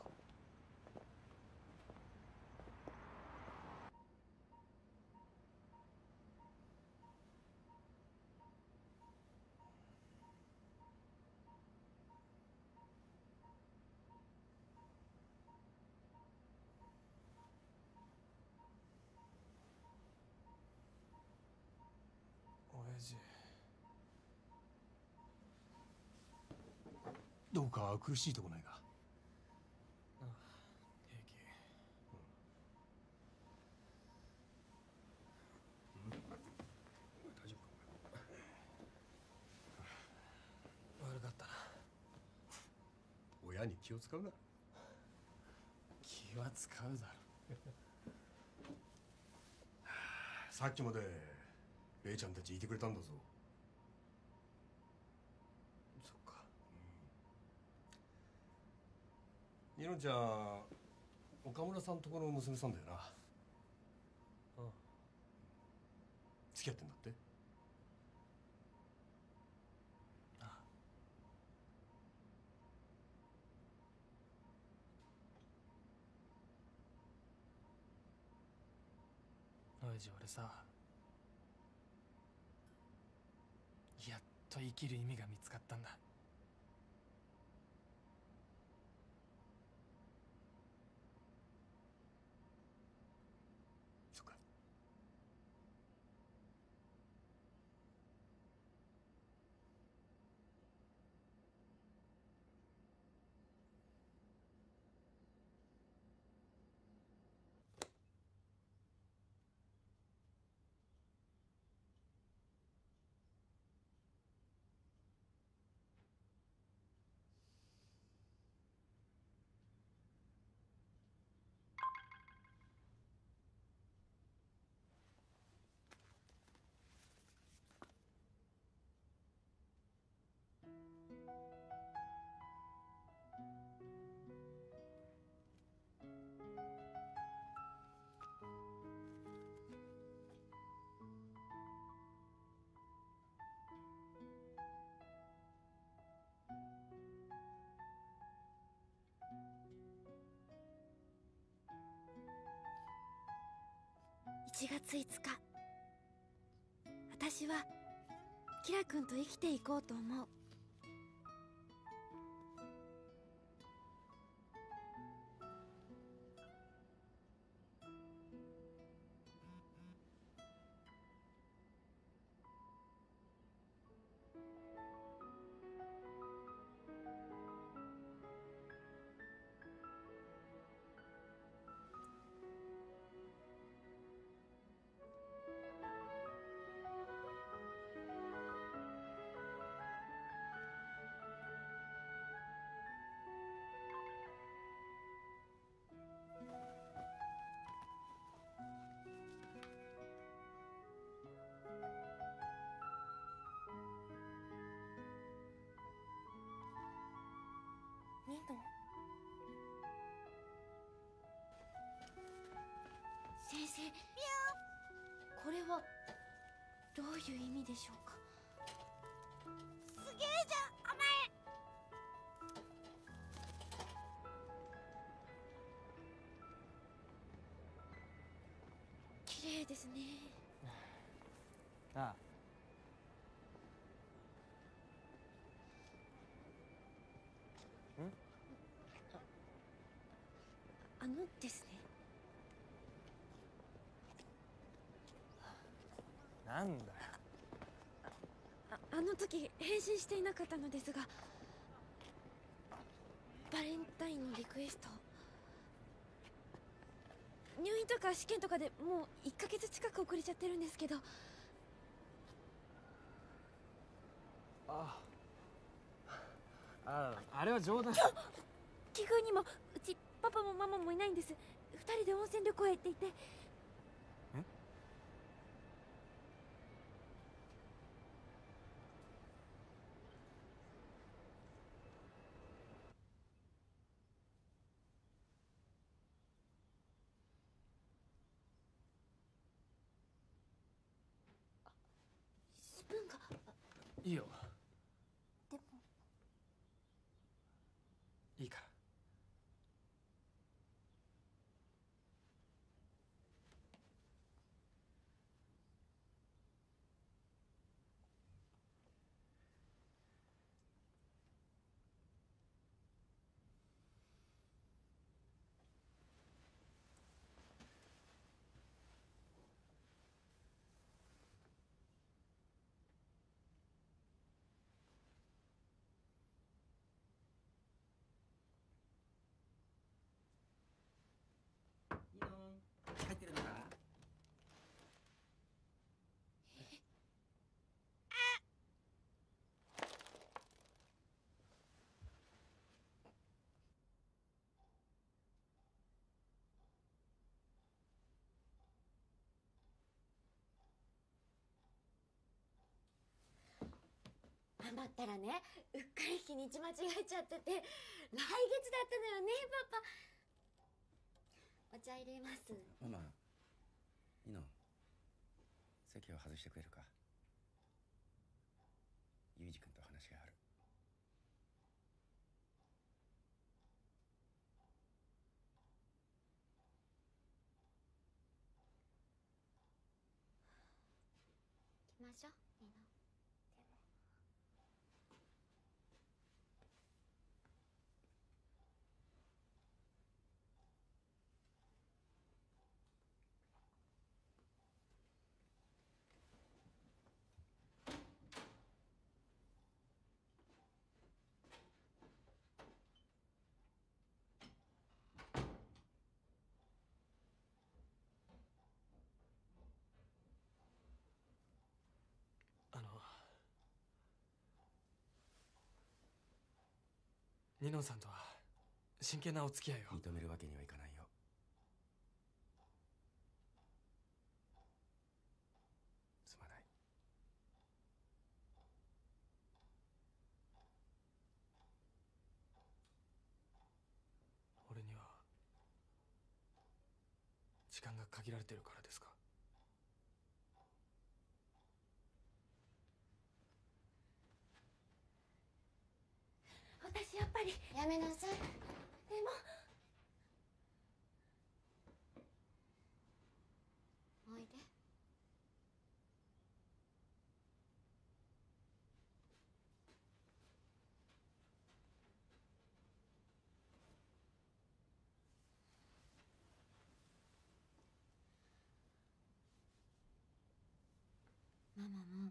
親父、どうか苦しいとこないか？ ああ、平気。 大丈夫か？ 悪かったな。 親に気を使うな。 気は使うだろ。 さっきまでレイちゃんたちいてくれたんだぞ。 そっか。 ニノちゃん、岡村さんとこの娘さんだよな。 ああ。 付き合ってんだって？ ああ。親父、俺さ、やっと生きる意味が見つかったんだ。 そっか。 1月5日、私はキラ君と生きていこうと思う。ニノ、先生、これはどういう意味でしょうか？すげえじゃん、甘え。 麗ですね。 ああのですね。 なんだよ。 あの時返信していなかったのですが、バレンタインのリクエスト、入院とか試験とかでもう1ヶ月近く遅れちゃってるんですけど。 あれは冗談。 奇遇にもうちパパもママもいないんです。2人で温泉旅行へ行っていて。スプーンが。 いいよ。 でもいいから。 入ってるのか？ ハマったらね、うっかり日にち間違えちゃってて、来月だったのよね、パパ。お茶入れます。 ママ、いいの席を外してくれるか。ユージ君と話がある。 行きましょう、みんな。 ニノさんとは真剣なお付き合いを。 認めるわけにはいかないよ。すまない。 俺には時間が限られてるからですか？ 私やっぱりやめなさい。でもおいで。 ママも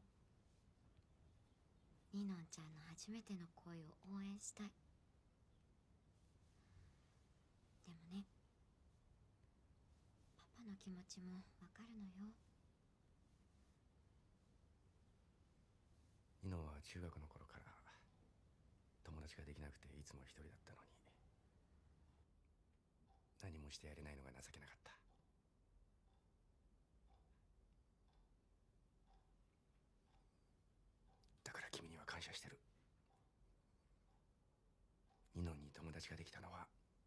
ニノンちゃんの初めての恋を応援したい。でもね、パパの気持ちもわかるのよ。 ニノは中学の頃から友達ができなくていつも一人だったのに、何もしてやれないのが情けなかった。だから君には感謝してる。ニノに友達ができたのは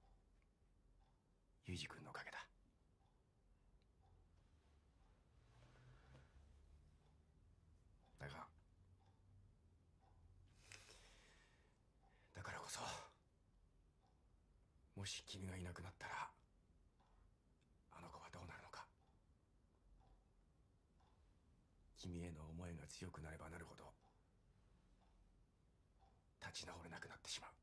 ユージ君のおかげだ。だがだからこそ、もし君がいなくなったらあの子はどうなるのか。 君への思いが強くなればなるほど立ち直れなくなってしまう。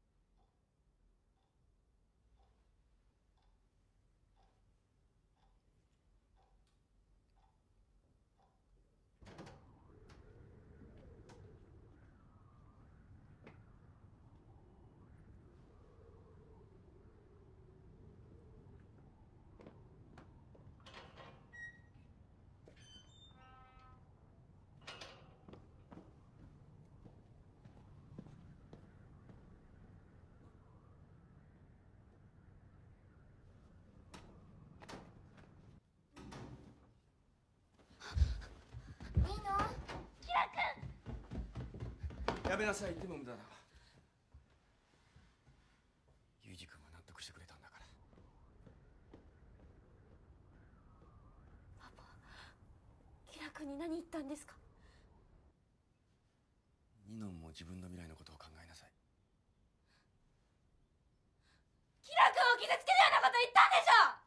やめなさい。でも無駄だ。ユージ君は納得してくれたんだから。 パパ、キラ君に何言ったんですか？ ニノンも自分の未来のことを考えなさい。 キラ君を傷つけるようなこと言ったんでしょ！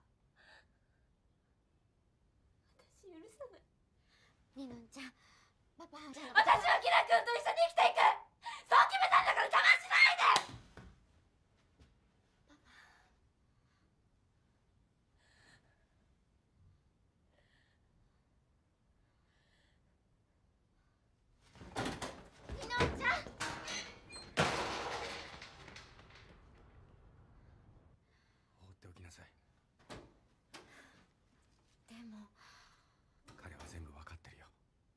私許さない。 ニノンちゃん、パパじゃあ私はキラ君と一緒に生きていく！そう決めたんだから我慢しないで！ ニノンちゃん。 放っておきなさい。 でも彼は全部わかってるよ。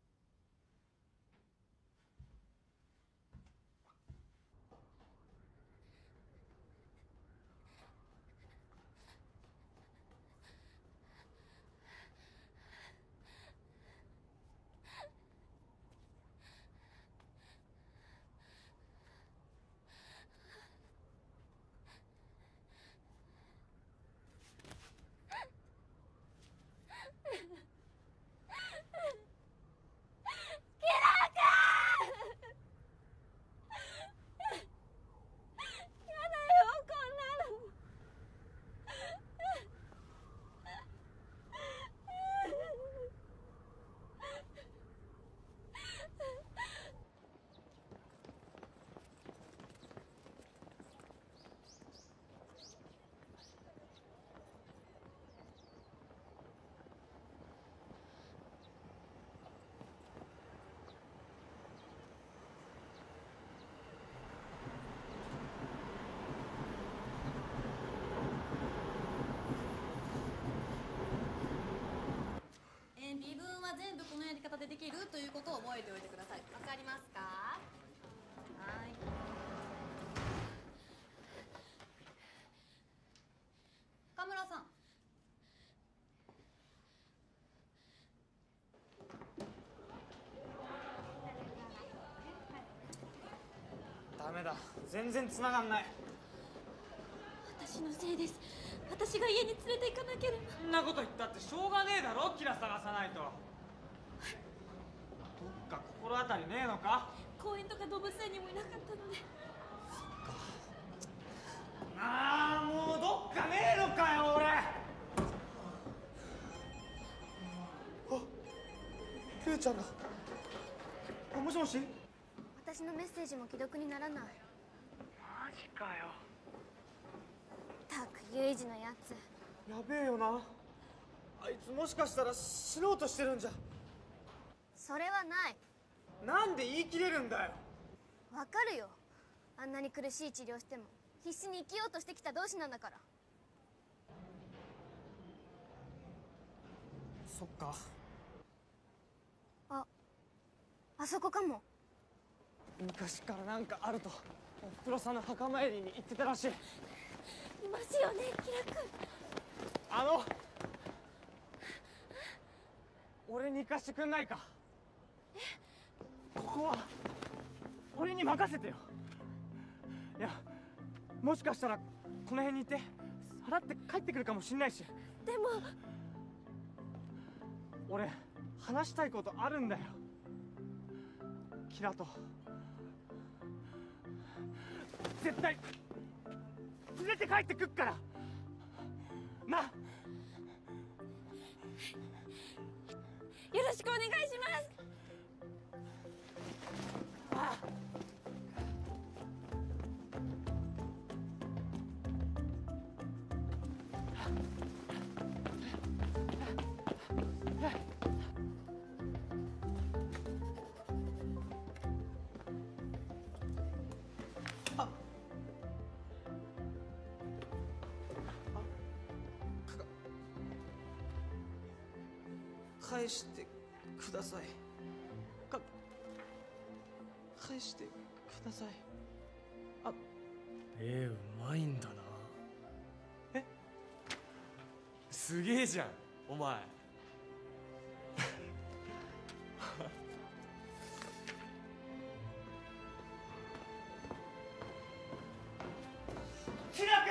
微分は全部このやり方でできるということを覚えておいてください。わかりますか？はい。岡村さん。 ダメだ、全然繋がんない。 私のせいです。私が家に連れて行かなければ。 そんなこと言ったってしょうがねえだろ。キラ探さないと。どっか心当たりねえのか？ 公園とか動物園にもいなかったので。 ああ、もうどっかねえのかよ俺。あ、ケイちゃんだ。あ、もしもし。 私のメッセージも既読にならない。 マジかよ。 ったくユイジのやつ。 やべえよな。あいつもしかしたら死のうとしてるんじゃ。 それはない。 なんで言い切れるんだよ。 わかるよ。あんなに苦しい治療しても必死に生きようとしてきた同士なんだから。 そっか。 あそこかも。 昔からなんかあるとおふくろさんの墓参りに行ってたらしい。 いますよね、キラ君。 俺に行かしてくんないか。ここは俺に任せてよ。いや、もしかしたらこの辺にいてさらって帰ってくるかもしんないし。 でも俺話したいことあるんだよ、キラと。絶対連れて帰ってくっからな。 よろしくお願いします。 返してください。返してください。 うまいんだな。すげえじゃんお前。 キラ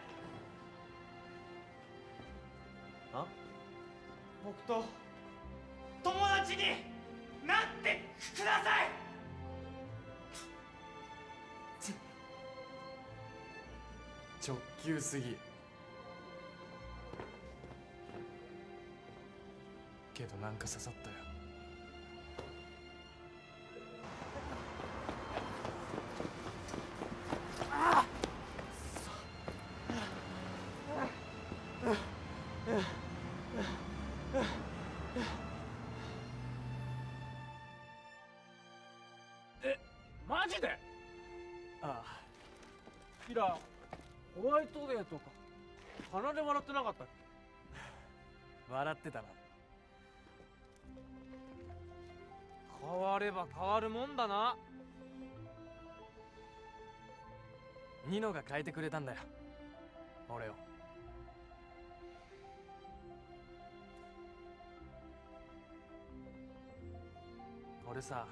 君、 あ、 僕と友達になってください。 直球すぎ。けどなんか刺さったよ。 マジで？ああ、キラ、ホワイトデーとか鼻で笑ってなかったっけ？ 笑ってたな。 変われば変わるもんだな。 ニノが変えてくれたんだよ俺を。俺さ、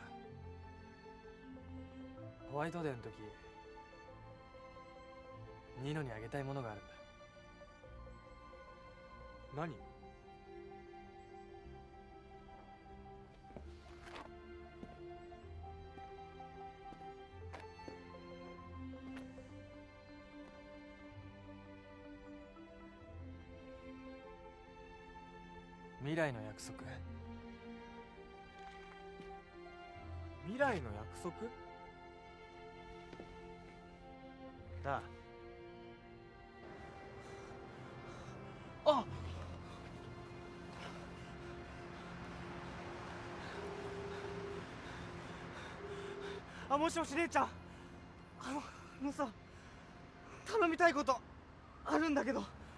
ホワイトデーの時ニノにあげたいものがあるんだ。 何？ 未来の約束。 未来の約束？ なあ、もしもし姉ちゃん、あのさ、頼みたいことあるんだけど。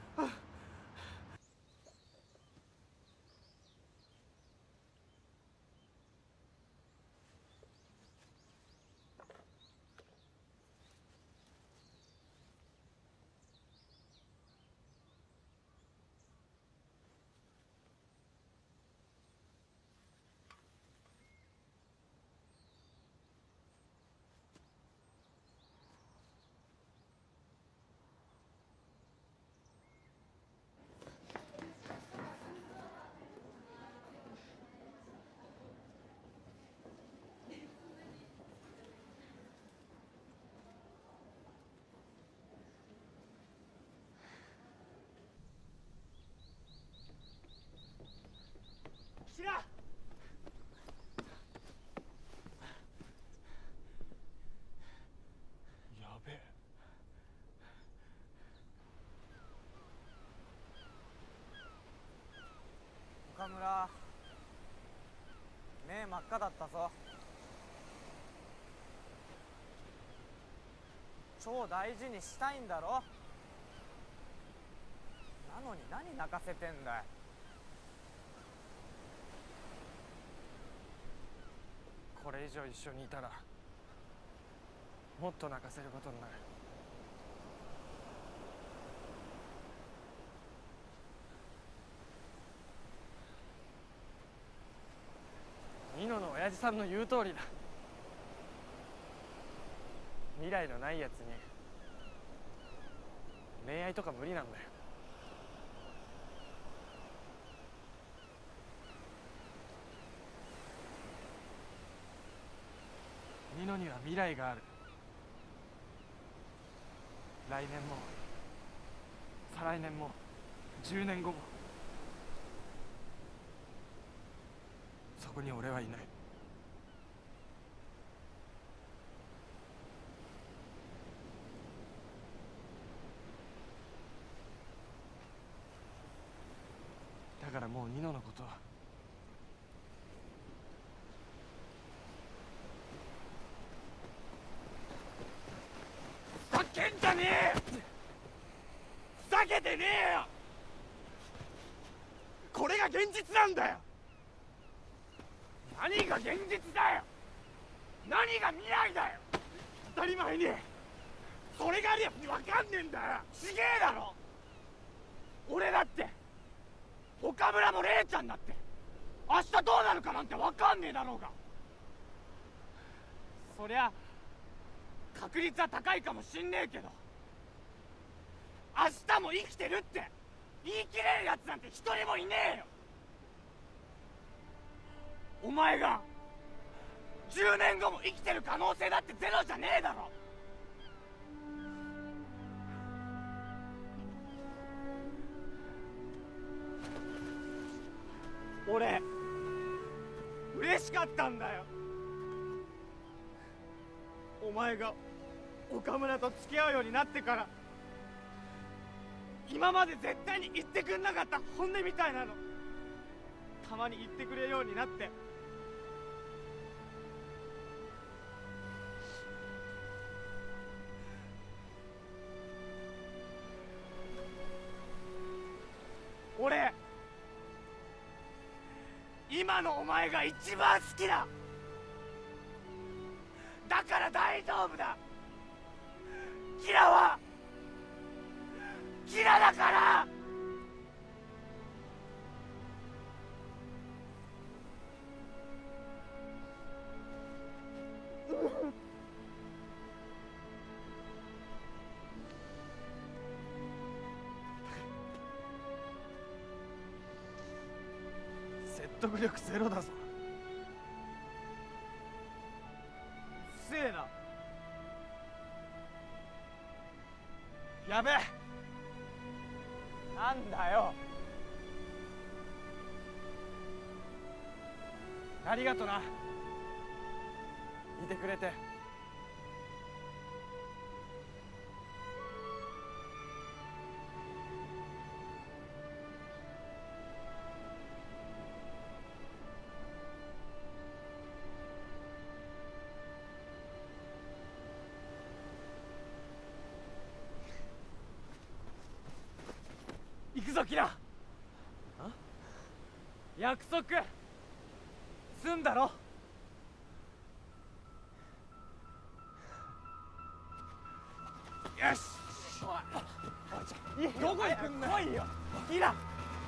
キラ！ やべえ。 岡村、目真っ赤だったぞ。超大事にしたいんだろ。なのに何泣かせてんだよ。 これ以上一緒にいたらもっと泣かせることになる。ニノの親父さんの言う通りだ。未来のないやつに恋愛とか無理なんだよ。ニノには未来がある。来年も再来年も10年後もそこに俺はいない。だからもうニノのことはふざけんじゃねえよ！ふざけてねえよ！これが現実なんだよ！ 何が現実だよ、何が未来だよ。当たり前にそれがありゃ分かんねえんだよ。ちげえだろ。俺だって岡村も玲ちゃんだって明日どうなるかなんて分かんねえだろうが。そりゃ確率は高いかもしんねえけど、明日も生きてるって言い切れるやつなんて一人もいねえよ。お前が10年後も生きてる可能性だってゼロじゃねえだろ。俺嬉しかったんだよ、お前が岡村と付き合うようになってから。今まで絶対に言ってくんなかった本音みたいなのたまに言ってくれるようになって。俺今のお前が一番好きだ。だから大丈夫だ。キラはキラだから。説得力ゼロだぞ。せえな。やべえ、なんだよ。ありがとな、いてくれて。行くぞキラ。約束すんだろ。よし。どこ行くんだよ。来いよキラ。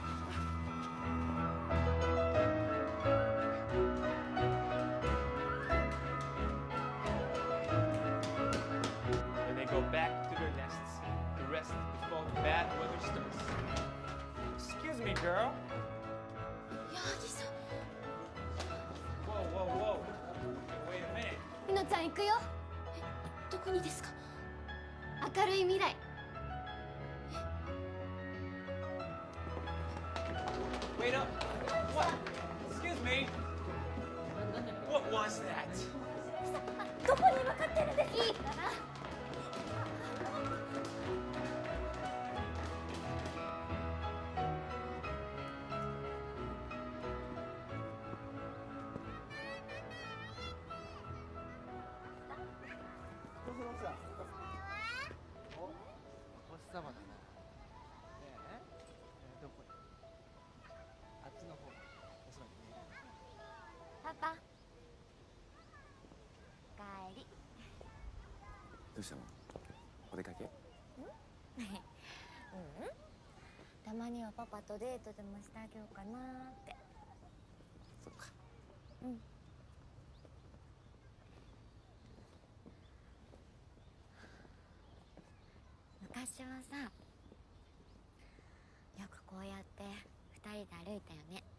And they go back to their nests to rest before the bad weather starts. Excuse me, girl. 矢作さん。 Whoa, whoa, whoa. Wait a minute. みのちゃん行くよ。どこにですか。明るい未来。 Wait up. What? Excuse me. What was that? どこに向かってるんですか。いいから。 お星様だな。ねえ、どこに。あっちの方。おそらくね。 パパ帰り。 どうしたの？お出かけ？ たまにはパパとデートでもしてあげようかなーって。 そっか。 昔はさ、よくこうやって2人で歩いたよね。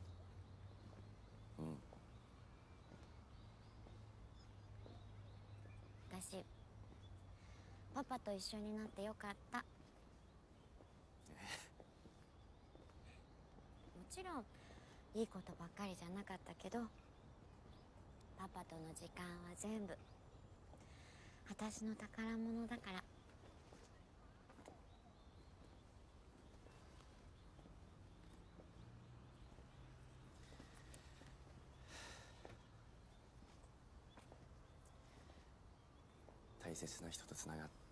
私パパと一緒になってよかった。もちろんいいことばっかりじゃなかったけど、パパとの時間は全部私の宝物だから。 大切な人とつながって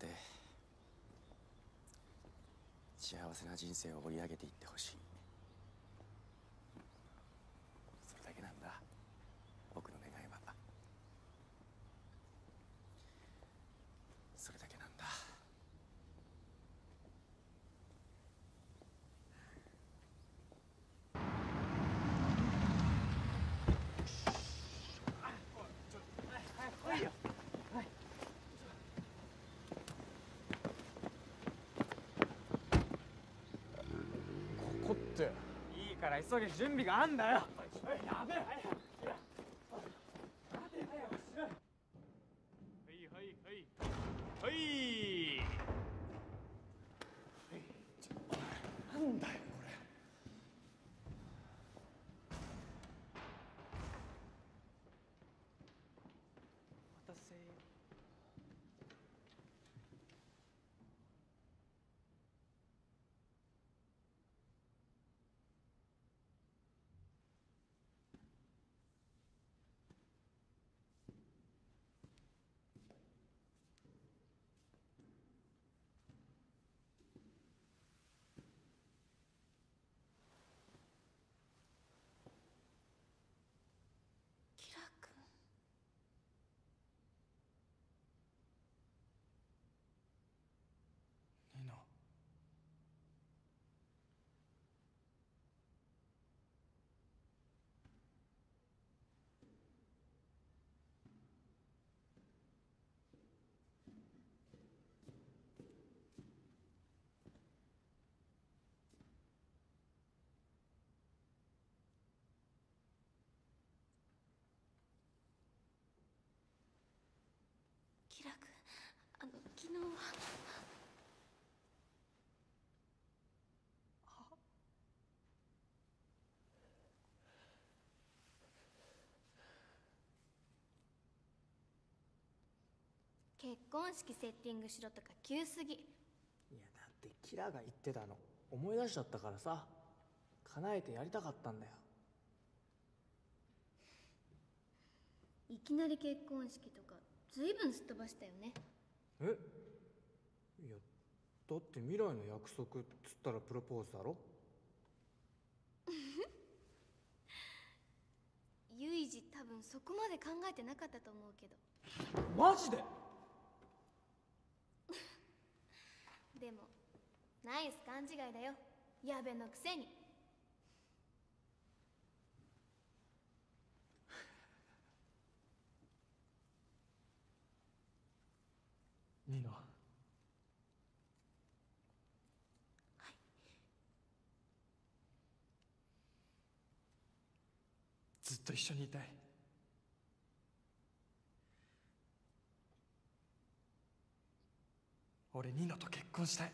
幸せな人生を追い上げていってほしい。それだけなんだ。 から急げ、準備があんだよ。やべえ、早くしろ。 はいはいはいはい。 なんだよこれ。 お待たせ。 キラ君。 ニノ。 キラ君、昨日は。 結婚式セッティングしろとか急すぎ。 いやだってキラが言ってたの思い出しちゃったからさ、叶えてやりたかったんだよ。 いきなり結婚式とかずいぶんすっ飛ばしたよね。 え、いやだって未来の約束っつったらプロポーズだろ。 ユイジ多分そこまで考えてなかったと思うけど。 マジで。 でもナイス勘違いだよ、やべのくせに。 ニノ。ずっと一緒にいたい。俺ニノと結婚したい。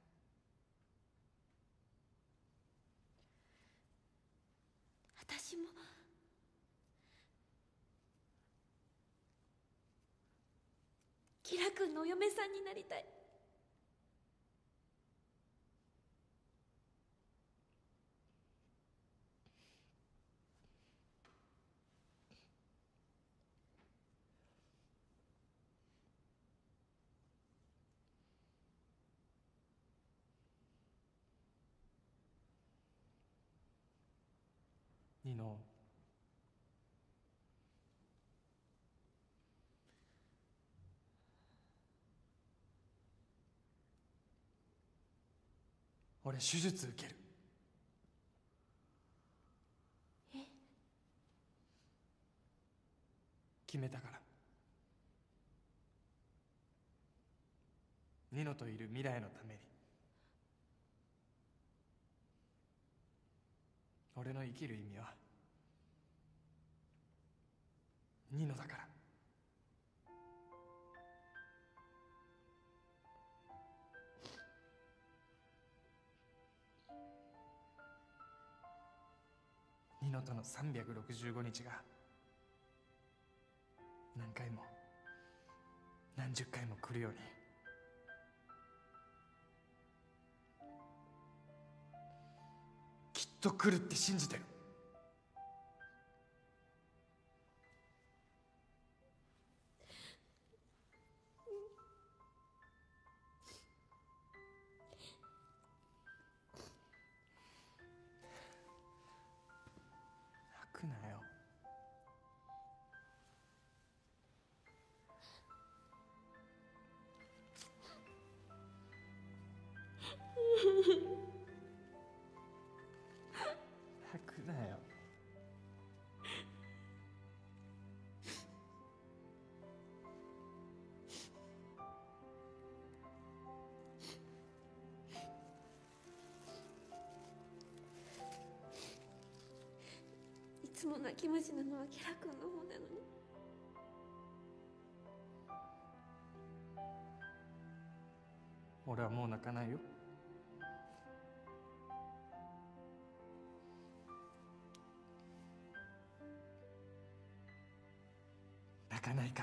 私も。キラ君のお嫁さんになりたい。 ニノ。俺手術受ける。決めたから。ニノといる未来のために。俺の生きる意味はニノだから。ニノとの365日が何回も何十回も来るように。きっと来るって信じてる。泣くなよ。泣くなよ。 つも泣き虫なのはキラ君の方なのに。 俺はもう泣かないよ。泣かないから。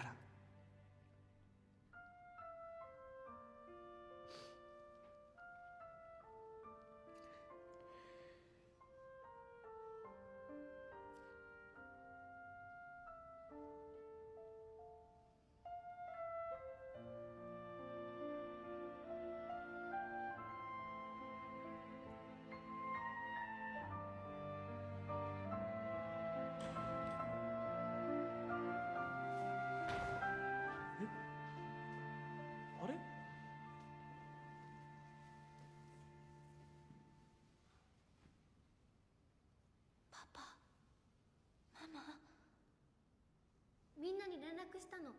あれ？ パパ、ママ。 みんなに連絡したの。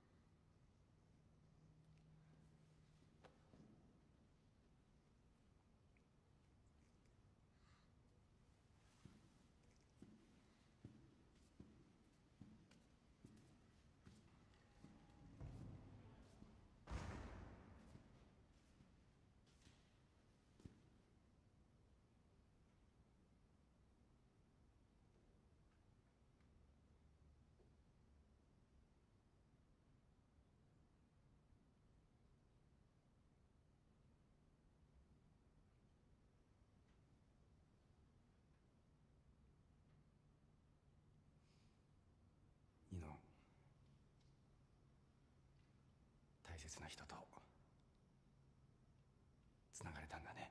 ニノ、大切な人とつながれたんだね。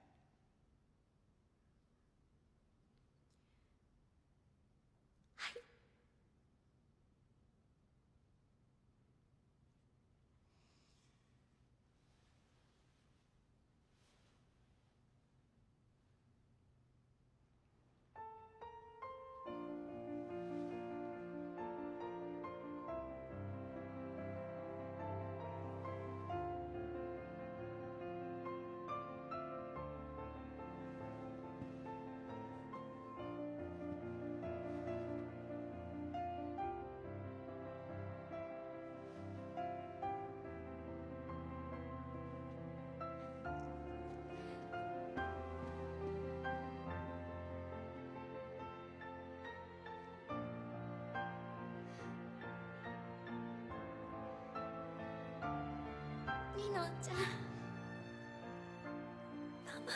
みのちゃん、ママ。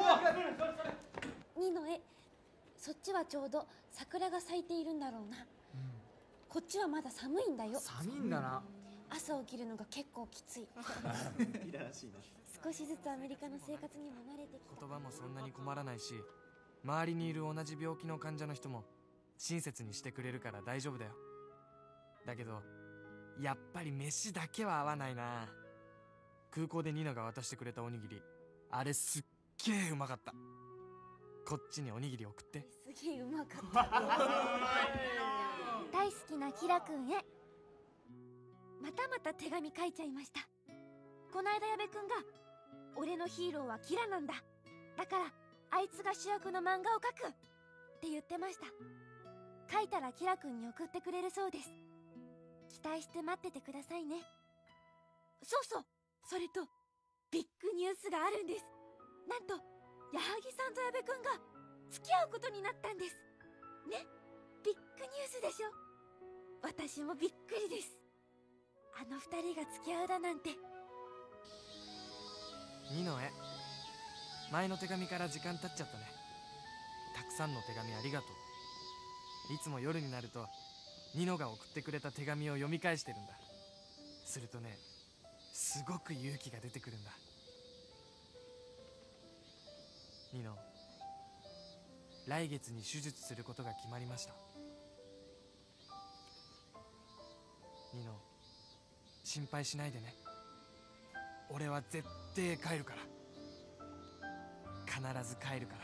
ニノへ、そっちはちょうど桜が咲いているんだろうな。 こっちはまだ寒いんだよ。 寒いんだな。 朝起きるのが結構きつい。 いらしいな。 少しずつアメリカの生活にも慣れてきた。 言葉もそんなに困らないし、周りにいる同じ病気の患者の人も親切にしてくれるから大丈夫だよ。だけどやっぱり飯だけは合わないな。空港でニナが渡してくれたおにぎり、あれすっげえうまかった。こっちにおにぎり送って。 すげえうまかった大好きなキラくんへ。また手紙書いちゃいました。こないだ矢部くんが俺のヒーローはキラなんだ、だからあいつが主役の漫画を描くって言ってました。書いたらキラくんに送ってくれるそうです。期待して待っててくださいね。そうそう、それとビッグニュースがあるんです。なんと矢作さんと矢部くんが付き合うことになったんですね。ビッグニュースでしょ。私もびっくりです。あの二人が付き合うだなんて。 ニノへ、前の手紙から時間経っちゃったね。たくさんの手紙ありがとう。いつも夜になるとニノが送ってくれた手紙を読み返してるんだ。するとね、すごく勇気が出てくるんだ。ニノ、来月に手術することが決まりました。ニノ、心配しないでね。俺は絶対帰るから。必ず帰るから。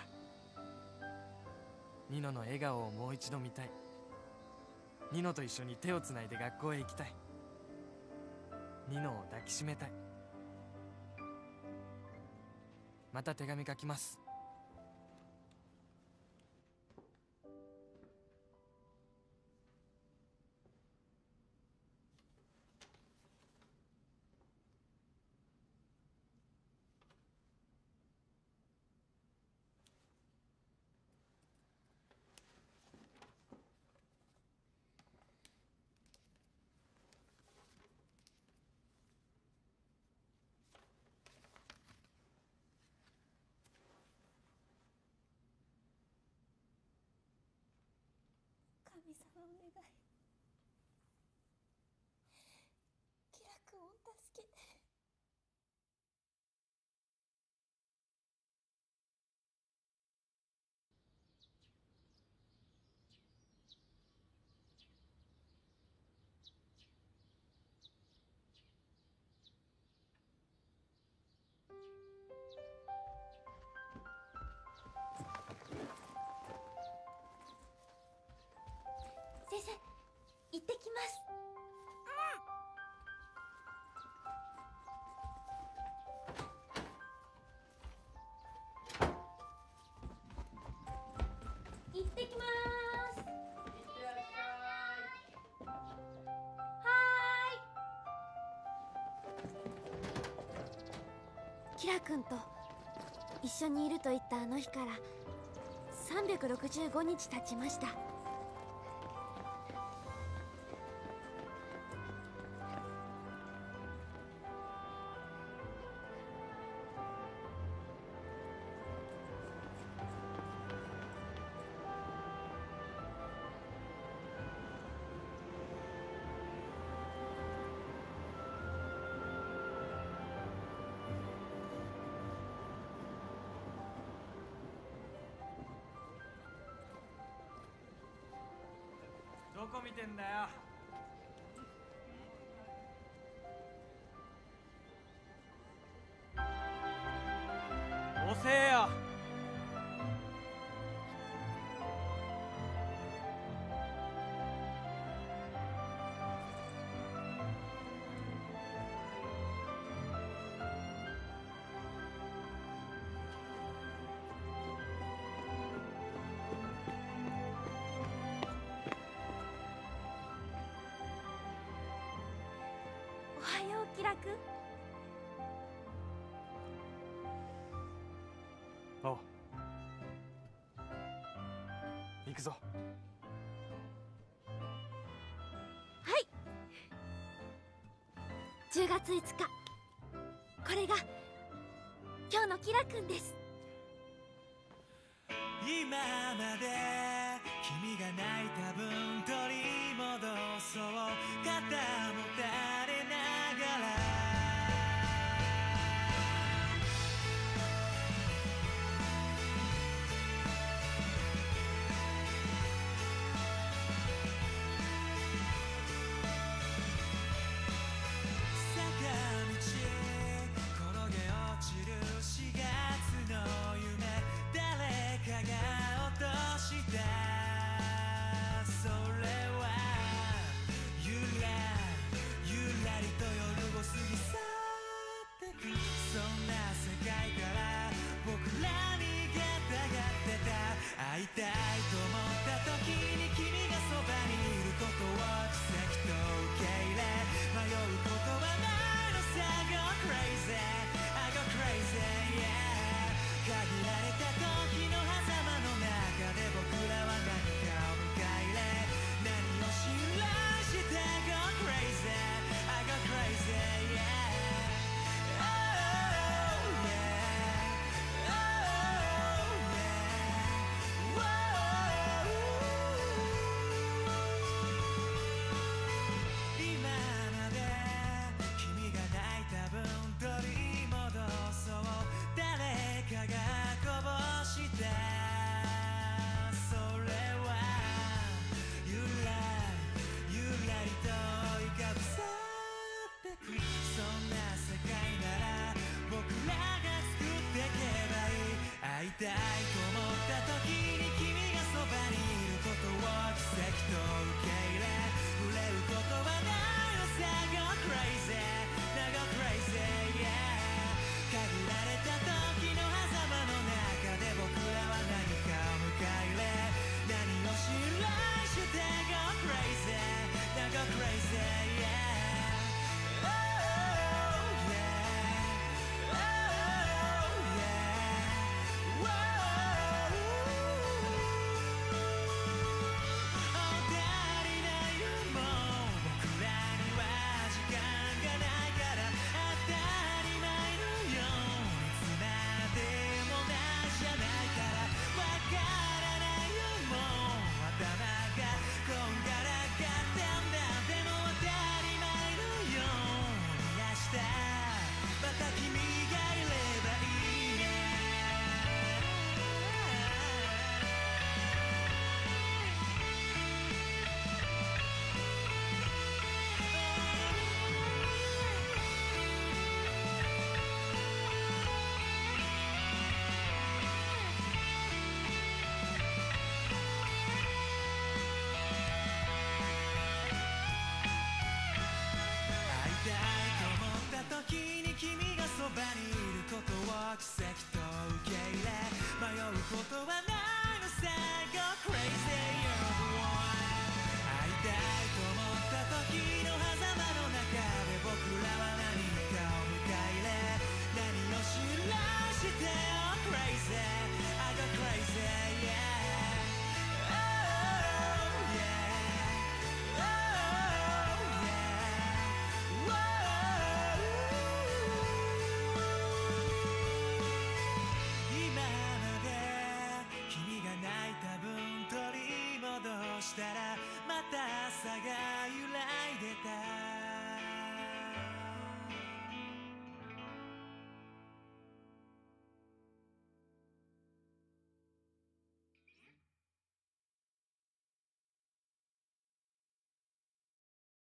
ニノの笑顔をもう一度見たい。ニノと一緒に手をつないで学校へ行きたい。ニノを抱きしめたい。また手紙書きます。 神様お願い、キラ君を助けて。先生、行ってきます。行ってきます。いってらっしゃい。はーい。キラ君と一緒にいると言ったあの日から365日経ちました。 どこ見てんだよ。遅えよ。 おはよう、キラ君。 おう、行くぞ。 はい、10月5日、これが今日のキラ君です。 今まで君が泣いた分取り戻すそう肩もたれながら坂道転げ落ちる4月の夢誰かが落としたそれはゆらゆらりと夜を過ぎ去ってくそんな世界から僕ら逃げたがってた会いたいと思った時に君がそばにいることを奇跡と受け入れ迷うことはないのさ Go crazy I go crazy yeah 限られた時の狭間の中で僕らは何かを迎え入れ何を信頼して Go crazy I go crazy yeah Oh yeah Oh yeah Whoa 今まで君が泣いた分取り戻そう誰かがこぼしたそれはゆらゆらりと追いかぶさってくそんな世界なら僕らが作ってけばいい会いたい